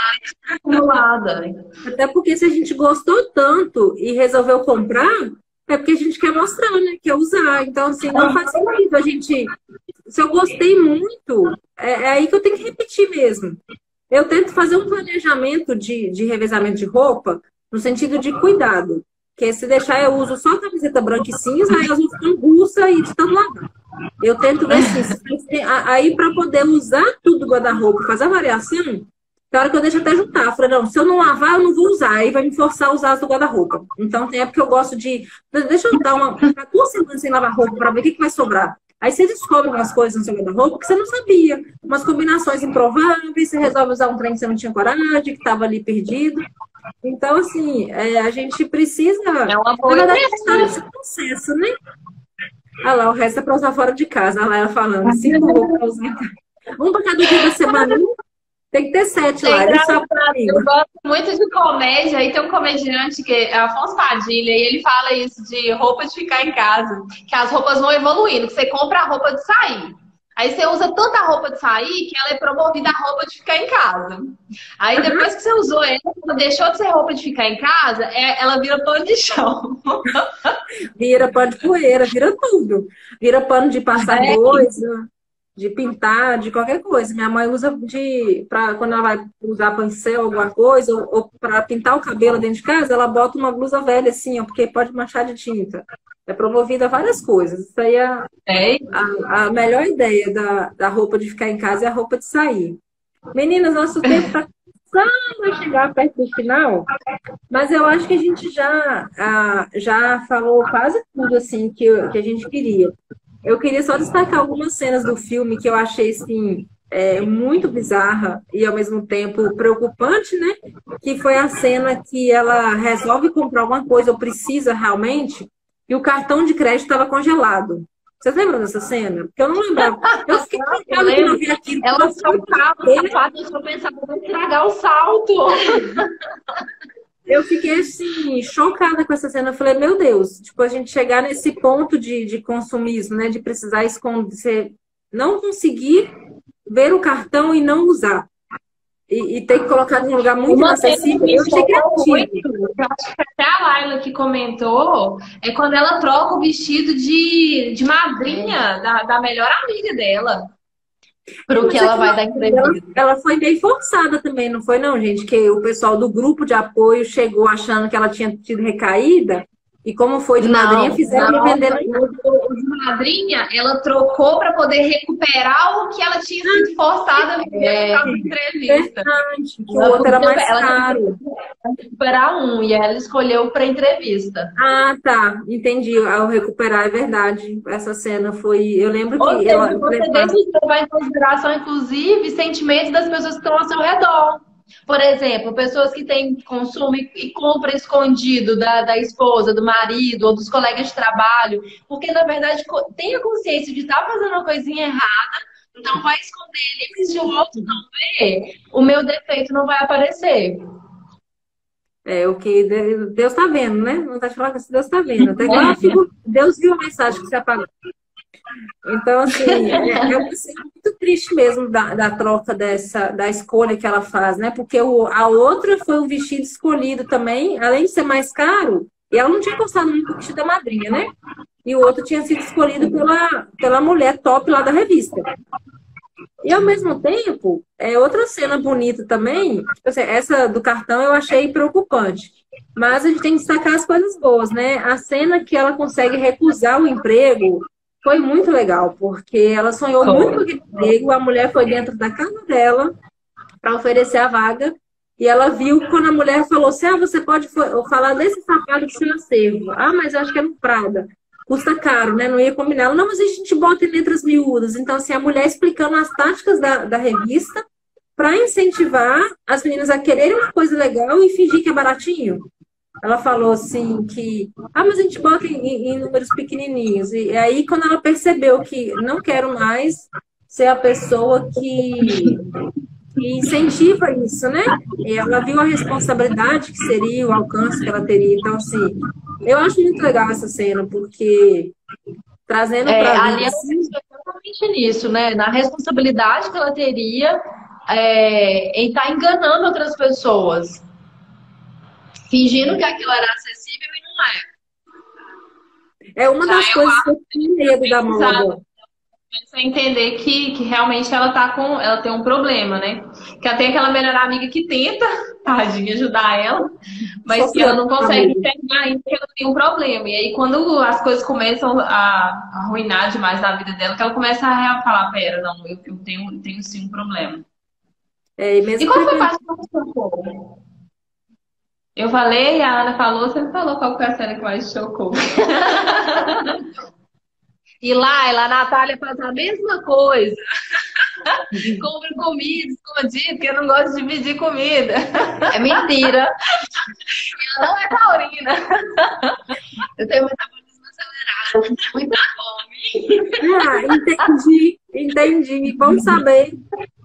S4: acumulada.
S1: Até porque se a gente gostou tanto e resolveu comprar, é porque a gente quer mostrar, né? Quer usar. Então, assim, não faz sentido a gente... Se eu gostei muito, é, é aí que eu tenho que repetir mesmo. Eu tento fazer um planejamento de, de revezamento de roupa no sentido de cuidado. Porque se deixar, eu uso só a camiseta branca e cinza, aí eu uso cambuça e de tanto lavar. Eu tento ver se... Aí, para poder usar tudo do guarda-roupa, fazer a variação, tem hora que eu deixo até juntar. Eu falei, não, se eu não lavar, eu não vou usar. Aí vai me forçar a usar as do guarda-roupa. Então, tem época que eu gosto de... Deixa eu dar uma... duas semanas sem lavar roupa para ver o que, que vai sobrar. Aí você descobre umas coisas no seu guarda-roupa que você não sabia. Umas combinações improváveis, você resolve usar um trem que você não tinha coragem, que estava ali perdido. Então, assim, é, a gente precisa...
S3: É uma boa
S1: Na verdade, estar nesse processo, né? Olha lá, o resto é para usar fora de casa. Olha lá ela falando. Cinco roupas para usar. Um para cada dia da semana. Tem que ter sete lá.
S3: É só eu gosto muito de comédia. E tem um comediante que é Afonso Padilha. E ele fala isso de roupa de ficar em casa. Que as roupas vão evoluindo. Que você compra a roupa de sair. Aí você usa tanta roupa de sair que ela é promovida a roupa de ficar em casa. Aí depois que você usou ela, deixou de ser roupa de ficar em casa, ela vira pano de chão.
S1: Vira pano de poeira, vira tudo. Vira pano de passar é. coisa, de pintar, de qualquer coisa. Minha mãe usa de pra, quando ela vai usar pincel, alguma coisa, ou, ou para pintar o cabelo dentro de casa, ela bota uma blusa velha assim, ó, porque pode manchar de tinta. É promovida a várias coisas. Isso aí é a, a, a melhor ideia da, da roupa de ficar em casa é a roupa de sair. Meninas, nosso tempo está começando a chegar perto do final, mas eu acho que a gente já, a, já falou quase tudo assim que, que a gente queria. Eu queria só destacar algumas cenas do filme que eu achei assim, é, muito bizarra e ao mesmo tempo preocupante, né? Que foi a cena que ela resolve comprar alguma coisa ou precisa realmente, e o cartão de crédito estava congelado. Vocês lembram dessa cena? Porque eu não lembrava. Eu fiquei
S2: eu lembro. Não vi aquilo. Ela saltava o sapato e só pensava em estragar o salto.
S1: Eu fiquei, assim, chocada com essa cena. Eu falei, meu Deus, tipo, a gente chegar nesse ponto de, de consumismo, né? De precisar esconder, não conseguir ver o cartão e não usar. E, e ter que colocar em um lugar muito inacessível. Eu achei criativo.
S3: Eu acho que até a Laila que comentou é quando ela troca o vestido de, de madrinha da, da melhor amiga dela.
S2: Pro que ela vai dar entrevista.
S1: Ela, ela foi bem forçada também, não foi não, gente? Que o pessoal do grupo de apoio chegou achando que ela tinha tido recaída. E como foi de não, madrinha, fizeram não, vendendo.
S3: O de madrinha, ela trocou para poder recuperar o que ela tinha sido forçada a vender
S2: é,
S3: na entrevista.
S1: Verdade, que o outro era mais ela caro.
S2: Recuperar um, e ela escolheu para entrevista.
S1: Ah, tá. Entendi. Ao recuperar, é verdade. Essa cena foi. Eu lembro que.
S2: Ou seja,
S1: ela...
S2: você deve levar em consideração, inclusive, sentimentos das pessoas que estão ao seu redor. Por exemplo, pessoas que têm consumo e compra escondido da, da esposa, do marido ou dos colegas de trabalho, porque na verdade tem a consciência de estar fazendo uma coisinha errada, então vai esconder ele, mas se o outro não ver, o meu defeito não vai aparecer.
S1: É, o que Deus está vendo, né? Não está falando que Deus está vendo. Até que eu fico, Deus viu a mensagem que você apagou. Então, assim, é, eu pensei muito triste mesmo da, da troca dessa, da escolha que ela faz, né? Porque o, a outra foi um vestido escolhido também, além de ser mais caro, e ela não tinha gostado muito do vestido da madrinha, né? E o outro tinha sido escolhido pela, pela mulher top lá da revista. E ao mesmo tempo, é outra cena bonita também. Tipo assim, essa do cartão eu achei preocupante. Mas a gente tem que destacar as coisas boas, né? A cena que ela consegue recusar o emprego foi muito legal, porque ela sonhou muito com aquele emprego, a mulher foi dentro da casa dela para oferecer a vaga, e ela viu quando a mulher falou assim, ah, você pode falar desse sapato do seu acervo. Ah, mas eu acho que é no Prada. Custa caro, né? Não ia combinar. Ela, não, mas a gente bota em letras miúdas. Então, assim, a mulher explicando as táticas da, da revista para incentivar as meninas a quererem uma coisa legal e fingir que é baratinho. Ela falou assim que, ah, mas a gente bota em, em números pequenininhos. E aí, quando ela percebeu que não quero mais ser a pessoa que, que incentiva isso, né? E ela viu a responsabilidade que seria, o alcance que ela teria. Então, assim, eu acho muito legal essa cena, porque trazendo
S2: É,
S1: para
S2: ali
S1: mim,
S2: ela
S1: assim,
S2: pensou exatamente nisso, né? Na responsabilidade que ela teria é, em estar enganando outras pessoas, fingindo que aquilo era acessível e não é.
S1: é uma
S3: Já
S1: das
S3: eu
S1: coisas
S3: acho
S1: que eu tenho medo da
S3: pensado
S1: moda.
S3: você entender que, que realmente ela tá com, ela tem um problema, né? Que ela tem aquela melhor amiga que tenta, tadinha, ajudar ela, mas que ela
S1: Sofreu
S3: não
S1: com a
S3: consegue
S1: amiga.
S3: enxergar ainda que ela tem um problema. E aí, quando as coisas começam a arruinar demais na vida dela, que ela começa a falar, pera, não, eu, eu tenho, tenho sim um problema.
S1: É, e
S3: E
S1: mesmo
S3: qual foi a
S1: frequentando.
S3: parte que você chocou? Eu falei, a Ana falou, você não falou qual foi a cena que mais te chocou. E lá, ela, a Natália faz a mesma coisa. Compra comida escondido, porque eu não gosto de dividir comida.
S2: É mentira.
S3: Ela não é taurina.
S2: Eu tenho metabolismo acelerado, muita fome.
S1: Ah, entendi, entendi. Bom saber.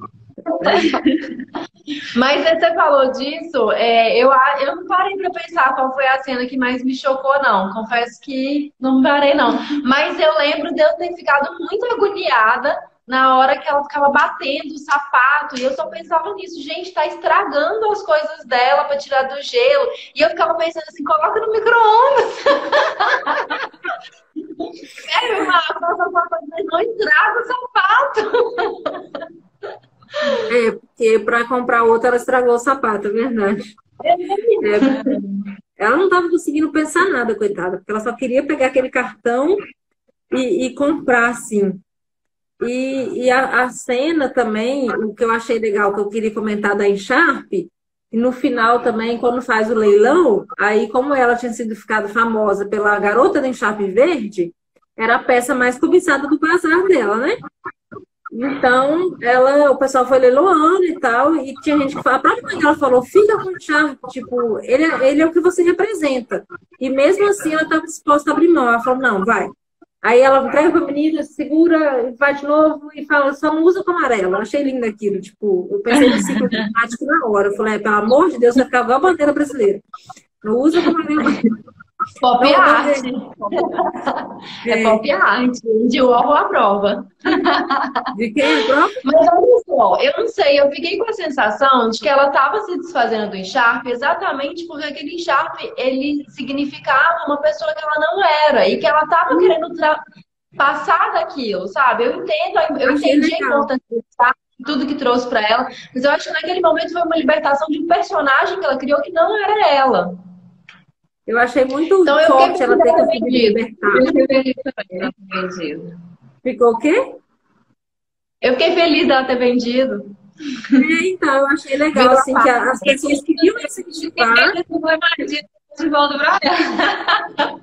S2: Mas você falou disso, é, eu, a- eu não parei pra pensar qual foi a cena que mais me chocou, não. Confesso que não parei, não. Mas eu lembro de eu ter ficado muito agoniada na hora que ela ficava batendo o sapato. E eu só pensava nisso, gente, tá estragando as coisas dela pra tirar do gelo. E eu ficava pensando assim, coloca no micro-ondas. É, irmã, não estraga o sapato.
S1: É, porque para comprar outra ela estragou o sapato, é verdade. É, ela não estava conseguindo pensar nada, coitada, porque ela só queria pegar aquele cartão e, e comprar, assim. E, e a, a cena também, o que eu achei legal, que eu queria comentar da Encharp, e no final também, quando faz o leilão, aí como ela tinha sido ficado famosa pela garota da Encharp Verde, era a peça mais cobiçada do bazar dela, né? Então, ela, o pessoal foi leiloando e tal, e tinha gente que fala, a própria mãe dela falou, fica com o Thiago, tipo, ele, é- ele é o que você representa. E mesmo assim, ela estava disposta a abrir mão. Ela falou, não, vai. Aí ela entrega pra menina, segura, vai de novo e fala, só não usa com amarelo. Eu achei lindo aquilo, tipo, eu pensei no ciclo climático na hora. Eu falei, é, pelo amor de Deus, vai ficar igual a bandeira brasileira. Não usa com amarelo.
S2: Pop
S1: Não,
S2: art. É
S1: é,
S2: pop art. De Warhol à prova.
S1: de quem é próprio?
S2: Mas olha só, eu não sei, eu fiquei com a sensação de que ela estava se desfazendo do encharpe exatamente porque aquele encharpe, ele significava uma pessoa que ela não era e que ela estava querendo tra- passar daquilo, sabe? Eu entendo, eu
S1: Achei
S2: entendi a
S1: legal.
S2: importância do encharpe, tudo que trouxe para ela, mas eu acho que naquele momento foi uma libertação de um personagem que ela criou que não era ela.
S1: Eu achei muito
S2: Então eu fiquei
S1: forte ela ter
S2: muito
S1: conseguido
S2: arrependida.
S1: libertar.
S3: Eu fiquei feliz também, né, com o vendido.
S1: Ficou o quê?
S2: Eu fiquei feliz dela ter vendido.
S1: É, então, eu achei legal,
S2: Virou a
S1: assim, que a- as pessoas queriam incentivar,
S3: Foi bandido de volta pra ela.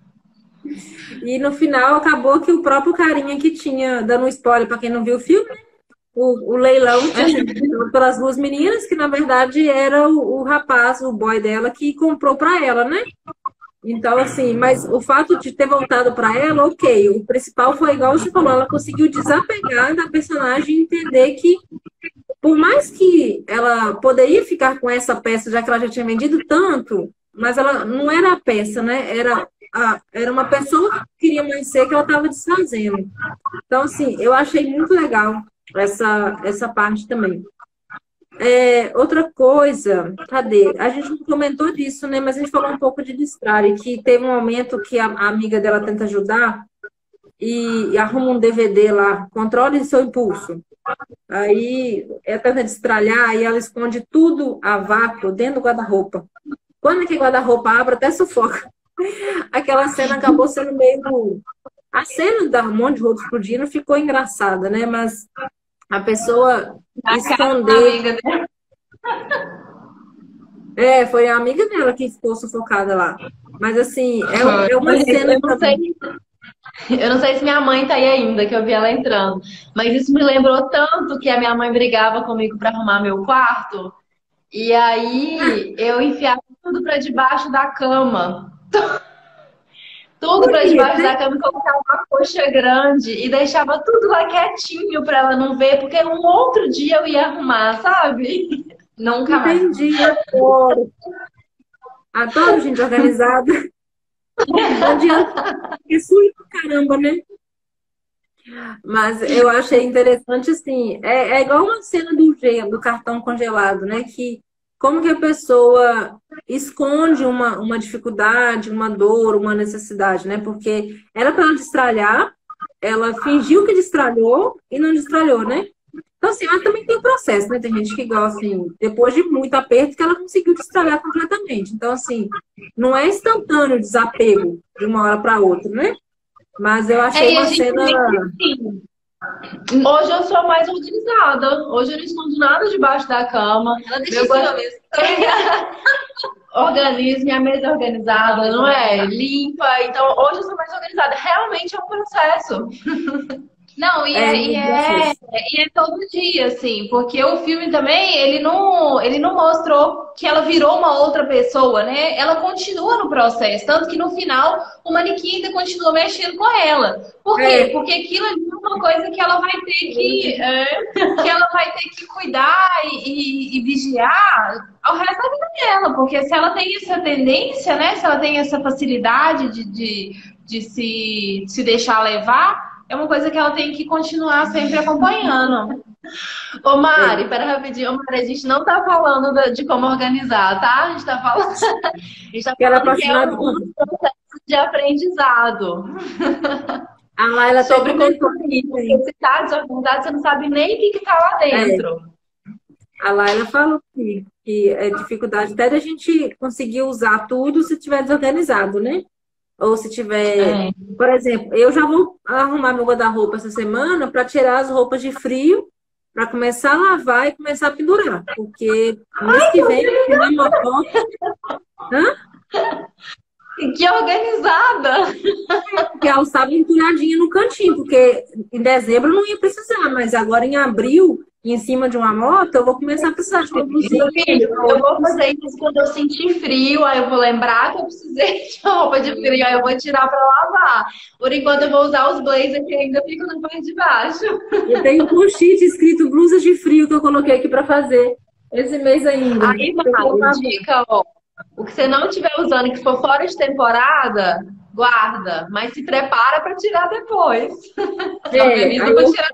S1: e no final acabou que o próprio carinha que tinha, dando um spoiler para quem não viu o filme, né? o, o leilão tinha sido feito pelas duas meninas, que na verdade era o, o rapaz, o boy dela, que comprou para ela, né? Então, assim, mas o fato de ter voltado para ela, ok. O principal foi igual você falou, ela conseguiu desapegar da personagem e entender que, por mais que ela poderia ficar com essa peça, já que ela já tinha vendido tanto, mas ela não era a peça, né? Era, a, era uma pessoa que queria mais ser que ela estava desfazendo. Então, assim, eu achei muito legal essa, essa parte também. É, outra coisa, cadê? A gente não comentou disso, né? Mas a gente falou um pouco de Distrare, que teve um momento que a, a amiga dela tenta ajudar e, e arruma um D V D lá, Controle Seu Impulso. Aí ela tenta destralhar e ela esconde tudo a vácuo dentro do guarda-roupa. Quando que guarda-roupa abre, até sufoca. Aquela cena acabou sendo meio... A cena da um monte de roupa explodindo ficou engraçada, né? Mas a pessoa esconder... É, foi a amiga dela que ficou sufocada lá. Mas assim, é, é uma cena...
S2: Eu não sei. Eu não sei se minha mãe tá aí ainda, que eu vi ela entrando. Mas isso me lembrou tanto que a minha mãe brigava comigo pra arrumar meu quarto. E aí eu enfiava tudo pra debaixo da cama. Tudo pra debaixo da cama, colocava uma coxa grande e deixava tudo lá quietinho pra ela não ver, porque um outro dia eu ia arrumar, sabe?
S3: Nunca mais.
S1: Entendi, adoro. Adoro gente organizada. Não adianta. Isso é pra caramba, né? Mas eu achei interessante, assim, é, é igual uma cena do gelo, do cartão congelado, né? Que como que a pessoa esconde uma, uma dificuldade, uma dor, uma necessidade, né? Porque era para ela destralhar, ela fingiu que destralhou e não destralhou, né? Então, assim, ela também tem um processo, né? Tem gente que gosta, assim, depois de muito aperto, que ela conseguiu destralhar completamente. Então, assim, não é instantâneo o desapego de uma hora para outra, né? Mas eu achei
S3: É, e a
S1: uma
S3: gente
S1: cena...
S3: tem assim,
S2: Hoje eu sou mais organizada. Hoje eu não escondo nada debaixo da cama.
S3: ela deixa
S2: Meu
S3: assim,
S2: guarda-
S3: ó, mesmo.
S2: Organizo, minha mesa é organizada, não é? Limpa. Então, hoje eu sou mais organizada. Realmente é um processo.
S3: Não, e
S1: É,
S3: é, e é, e é todo dia, assim, porque o filme também, ele não, ele não mostrou que ela virou uma outra pessoa, né? Ela continua no processo, tanto que no final o manequim ainda continua mexendo com ela. Por quê?
S1: É.
S3: Porque aquilo ali é uma coisa que ela vai ter que, é, que ela vai ter que cuidar e, e- e vigiar ao resto da vida dela, porque se ela tem essa tendência, né? Se ela tem essa facilidade de, de, de se, se deixar levar. É uma coisa que ela tem que continuar sempre acompanhando.
S2: Ô Mari, pera rapidinho. Ô Mari, a gente não tá falando da- de como organizar, tá? A gente tá falando, a gente tá
S1: Que ela é
S2: falando que é
S1: apaixonada
S2: um,
S1: por...
S2: um processo de aprendizado.
S1: A Laila
S2: Sobre
S1: até comentou
S2: construir.
S1: aqui,
S2: Porque você tá desorganizado, você não sabe nem o que que tá lá dentro.
S1: a Laila falou que, que é dificuldade até da gente conseguir usar tudo se tiver desorganizado, né? Ou se tiver...
S2: É.
S1: Por exemplo, eu já vou arrumar meu guarda-roupa essa semana para tirar as roupas de frio, para começar a lavar e começar a pendurar. Porque mês que vem, tem uma motoca... Hã?
S2: Que organizada!
S1: Que ela estava empilhadinha no cantinho, porque em dezembro não ia precisar, mas agora em abril, em cima de uma moto, eu vou começar a precisar de uma blusinha.
S2: Eu vou fazer isso quando eu sentir frio, aí eu vou lembrar que eu precisei de roupa de frio, aí eu vou tirar pra lavar. Por enquanto eu vou usar os blazers que ainda ficam na parte de baixo.
S1: Eu tenho um post-it escrito blusas de frio que eu coloquei aqui para fazer esse mês ainda.
S2: Aí, Mari, dica, ó. O que você não estiver usando que for fora de temporada, guarda. Mas se prepara pra tirar depois.
S1: É,
S2: Organiza
S1: aí
S2: pra
S1: eu,
S2: tirar.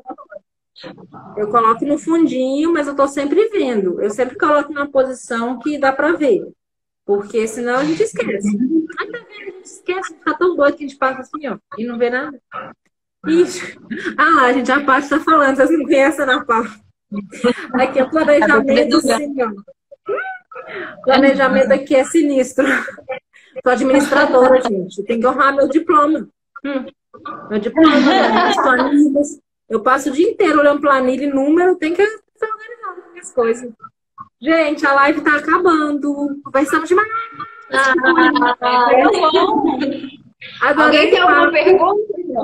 S1: eu coloco no fundinho, mas eu tô sempre vendo. Eu sempre coloco numa posição que dá para ver. Porque senão a gente esquece. Aí tá vendo, a gente esquece, fica tão doido que a gente passa assim, ó, e não vê nada. Ixi. Ah lá, gente, a Paty tá falando, vocês não conhecem a Ana Paula. Aqui é o planejamento, assim, ó. Planejamento aqui é sinistro. Sou administradora, gente. Tem que honrar meu diploma. Hum. Meu diploma, minhas planilhas. Eu passo o dia inteiro olhando planilha e número, tem que ser organizado com as coisas. Gente, a live tá acabando. Conversamos demais.
S2: Ah, tá bom.
S1: Agora
S2: Alguém tem alguma pergunta?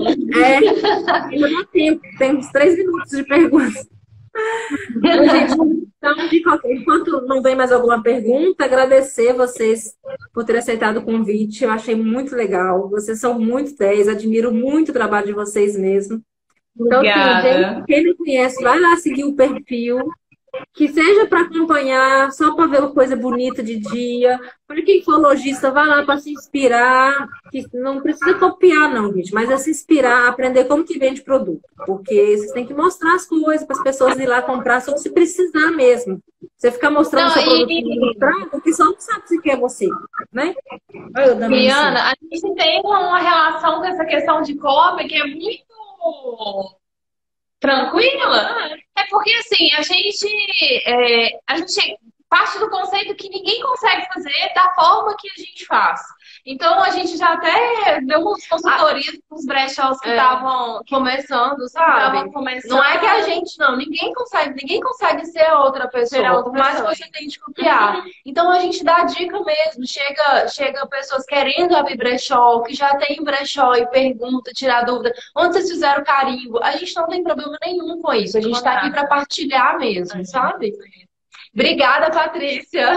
S1: É, ainda dá tempo. Tem uns três minutos de perguntas. Então, gente, então, de qualquer... enquanto não vem mais alguma pergunta, agradecer vocês por terem aceitado o convite. Eu achei muito legal. Vocês são muito dez, admiro muito o trabalho de vocês mesmo. Então, assim, quem não conhece, vai lá seguir o perfil. Que seja para acompanhar, só para ver uma coisa bonita de dia. Para quem for lojista, vai lá para se inspirar. Que não precisa copiar, não, gente, mas é se inspirar, aprender como que vende produto. Porque vocês têm que mostrar as coisas para as pessoas ir lá comprar, só se precisar mesmo. Você ficar mostrando
S3: Não,
S1: seu
S3: e-
S1: produto mostrando, o pessoal não sabe se quer você, né? Olha eu dando licença.
S3: Rihanna, a gente tem uma relação com essa questão de cópia que é muito tranquila. É porque assim, a gente, é, a gente parte do conceito que ninguém consegue fazer da forma que a gente faz. Então a gente já até deu umas consultorias para os brechós que
S2: É.
S3: estavam
S2: Começando, sabe?
S3: estavam começando.
S2: Não é que a gente não, ninguém consegue, ninguém consegue ser a outra pessoa,
S3: Ser a outra
S2: mas
S3: pessoa.
S2: você tem de copiar. Então a gente dá dica mesmo, chega, chega pessoas querendo abrir brechó, que já tem brechó e pergunta, tirar dúvida, onde vocês fizeram carimbo? A gente não tem problema nenhum com isso, a gente tá aqui para partilhar mesmo, sabe? Obrigada, Patrícia.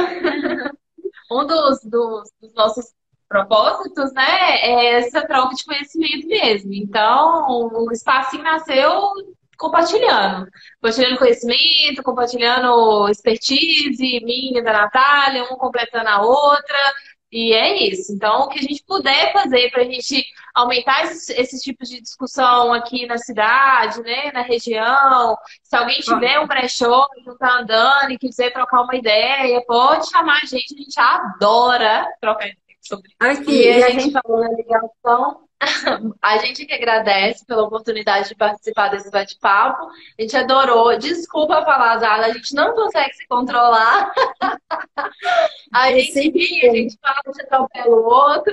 S3: Um dos, dos, dos nossos propósitos, né, é essa troca de conhecimento mesmo. Então, o espacinho nasceu compartilhando. Compartilhando conhecimento, compartilhando expertise, minha, da Natália, uma completando a outra. E é isso. Então, o que a gente puder fazer para a gente aumentar esses, esses tipos de discussão aqui na cidade, né, na região. Se alguém tiver um brechó e não tá andando e quiser trocar uma ideia, pode chamar a gente. A gente adora trocar ideia sobre isso.
S1: Aqui,
S2: E a
S1: e a
S2: gente
S1: gente
S2: falou na ligação, a gente que agradece pela oportunidade de participar desse bate-papo. A gente adorou. Desculpa falar, Zara, a gente não consegue se controlar. A
S1: É
S2: gente
S1: sempre
S2: ri, a gente fala, a gente atropela o outro.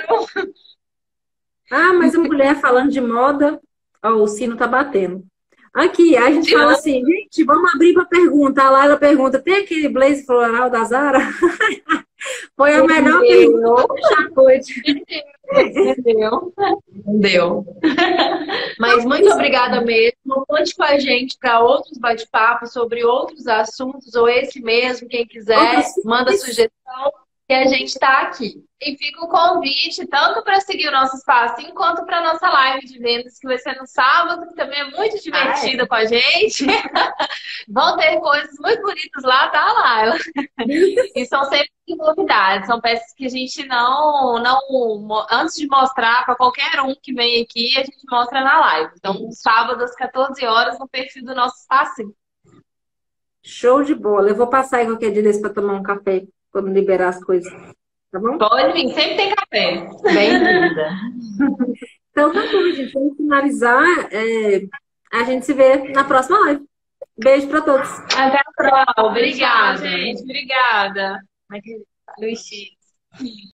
S1: Ah, mas a mulher falando de moda, ó, o sino tá batendo. Aqui, a gente fala assim, gente, vamos abrir para pergunta. A Laila pergunta, tem aquele blazer floral da Zara? Foi a melhor pergunta do Chacote.
S2: Entendeu? Entendeu? Mas muito obrigada mesmo. Conte com a gente para outros bate-papos sobre outros assuntos, ou esse mesmo, quem quiser,
S1: Outros-
S2: manda sugestão, que a gente está aqui.
S3: E fica o convite tanto para seguir o nosso espaço, quanto para nossa live de vendas, que vai ser no sábado, que também é muito divertida
S2: Ah, é?
S3: com a gente. Vão ter coisas muito bonitas lá, tá, Laila? E são sempre novidades, são peças que a gente não, não antes de mostrar para qualquer um que vem aqui, a gente mostra na live. Então, sábado às quatorze horas, no perfil do nosso espaço.
S1: Show de bola. Eu vou passar aí qualquer dia desse para tomar um café, quando liberar as coisas. Tá bom?
S3: Pode vir, sempre tem café.
S2: Bem-vinda.
S1: Então tá bom, gente. Vamos finalizar. É, a gente se vê na próxima live. Beijo para todos.
S3: Até a próxima.
S2: Obrigada.
S3: Tchau, gente. Obrigada.
S2: Luiz.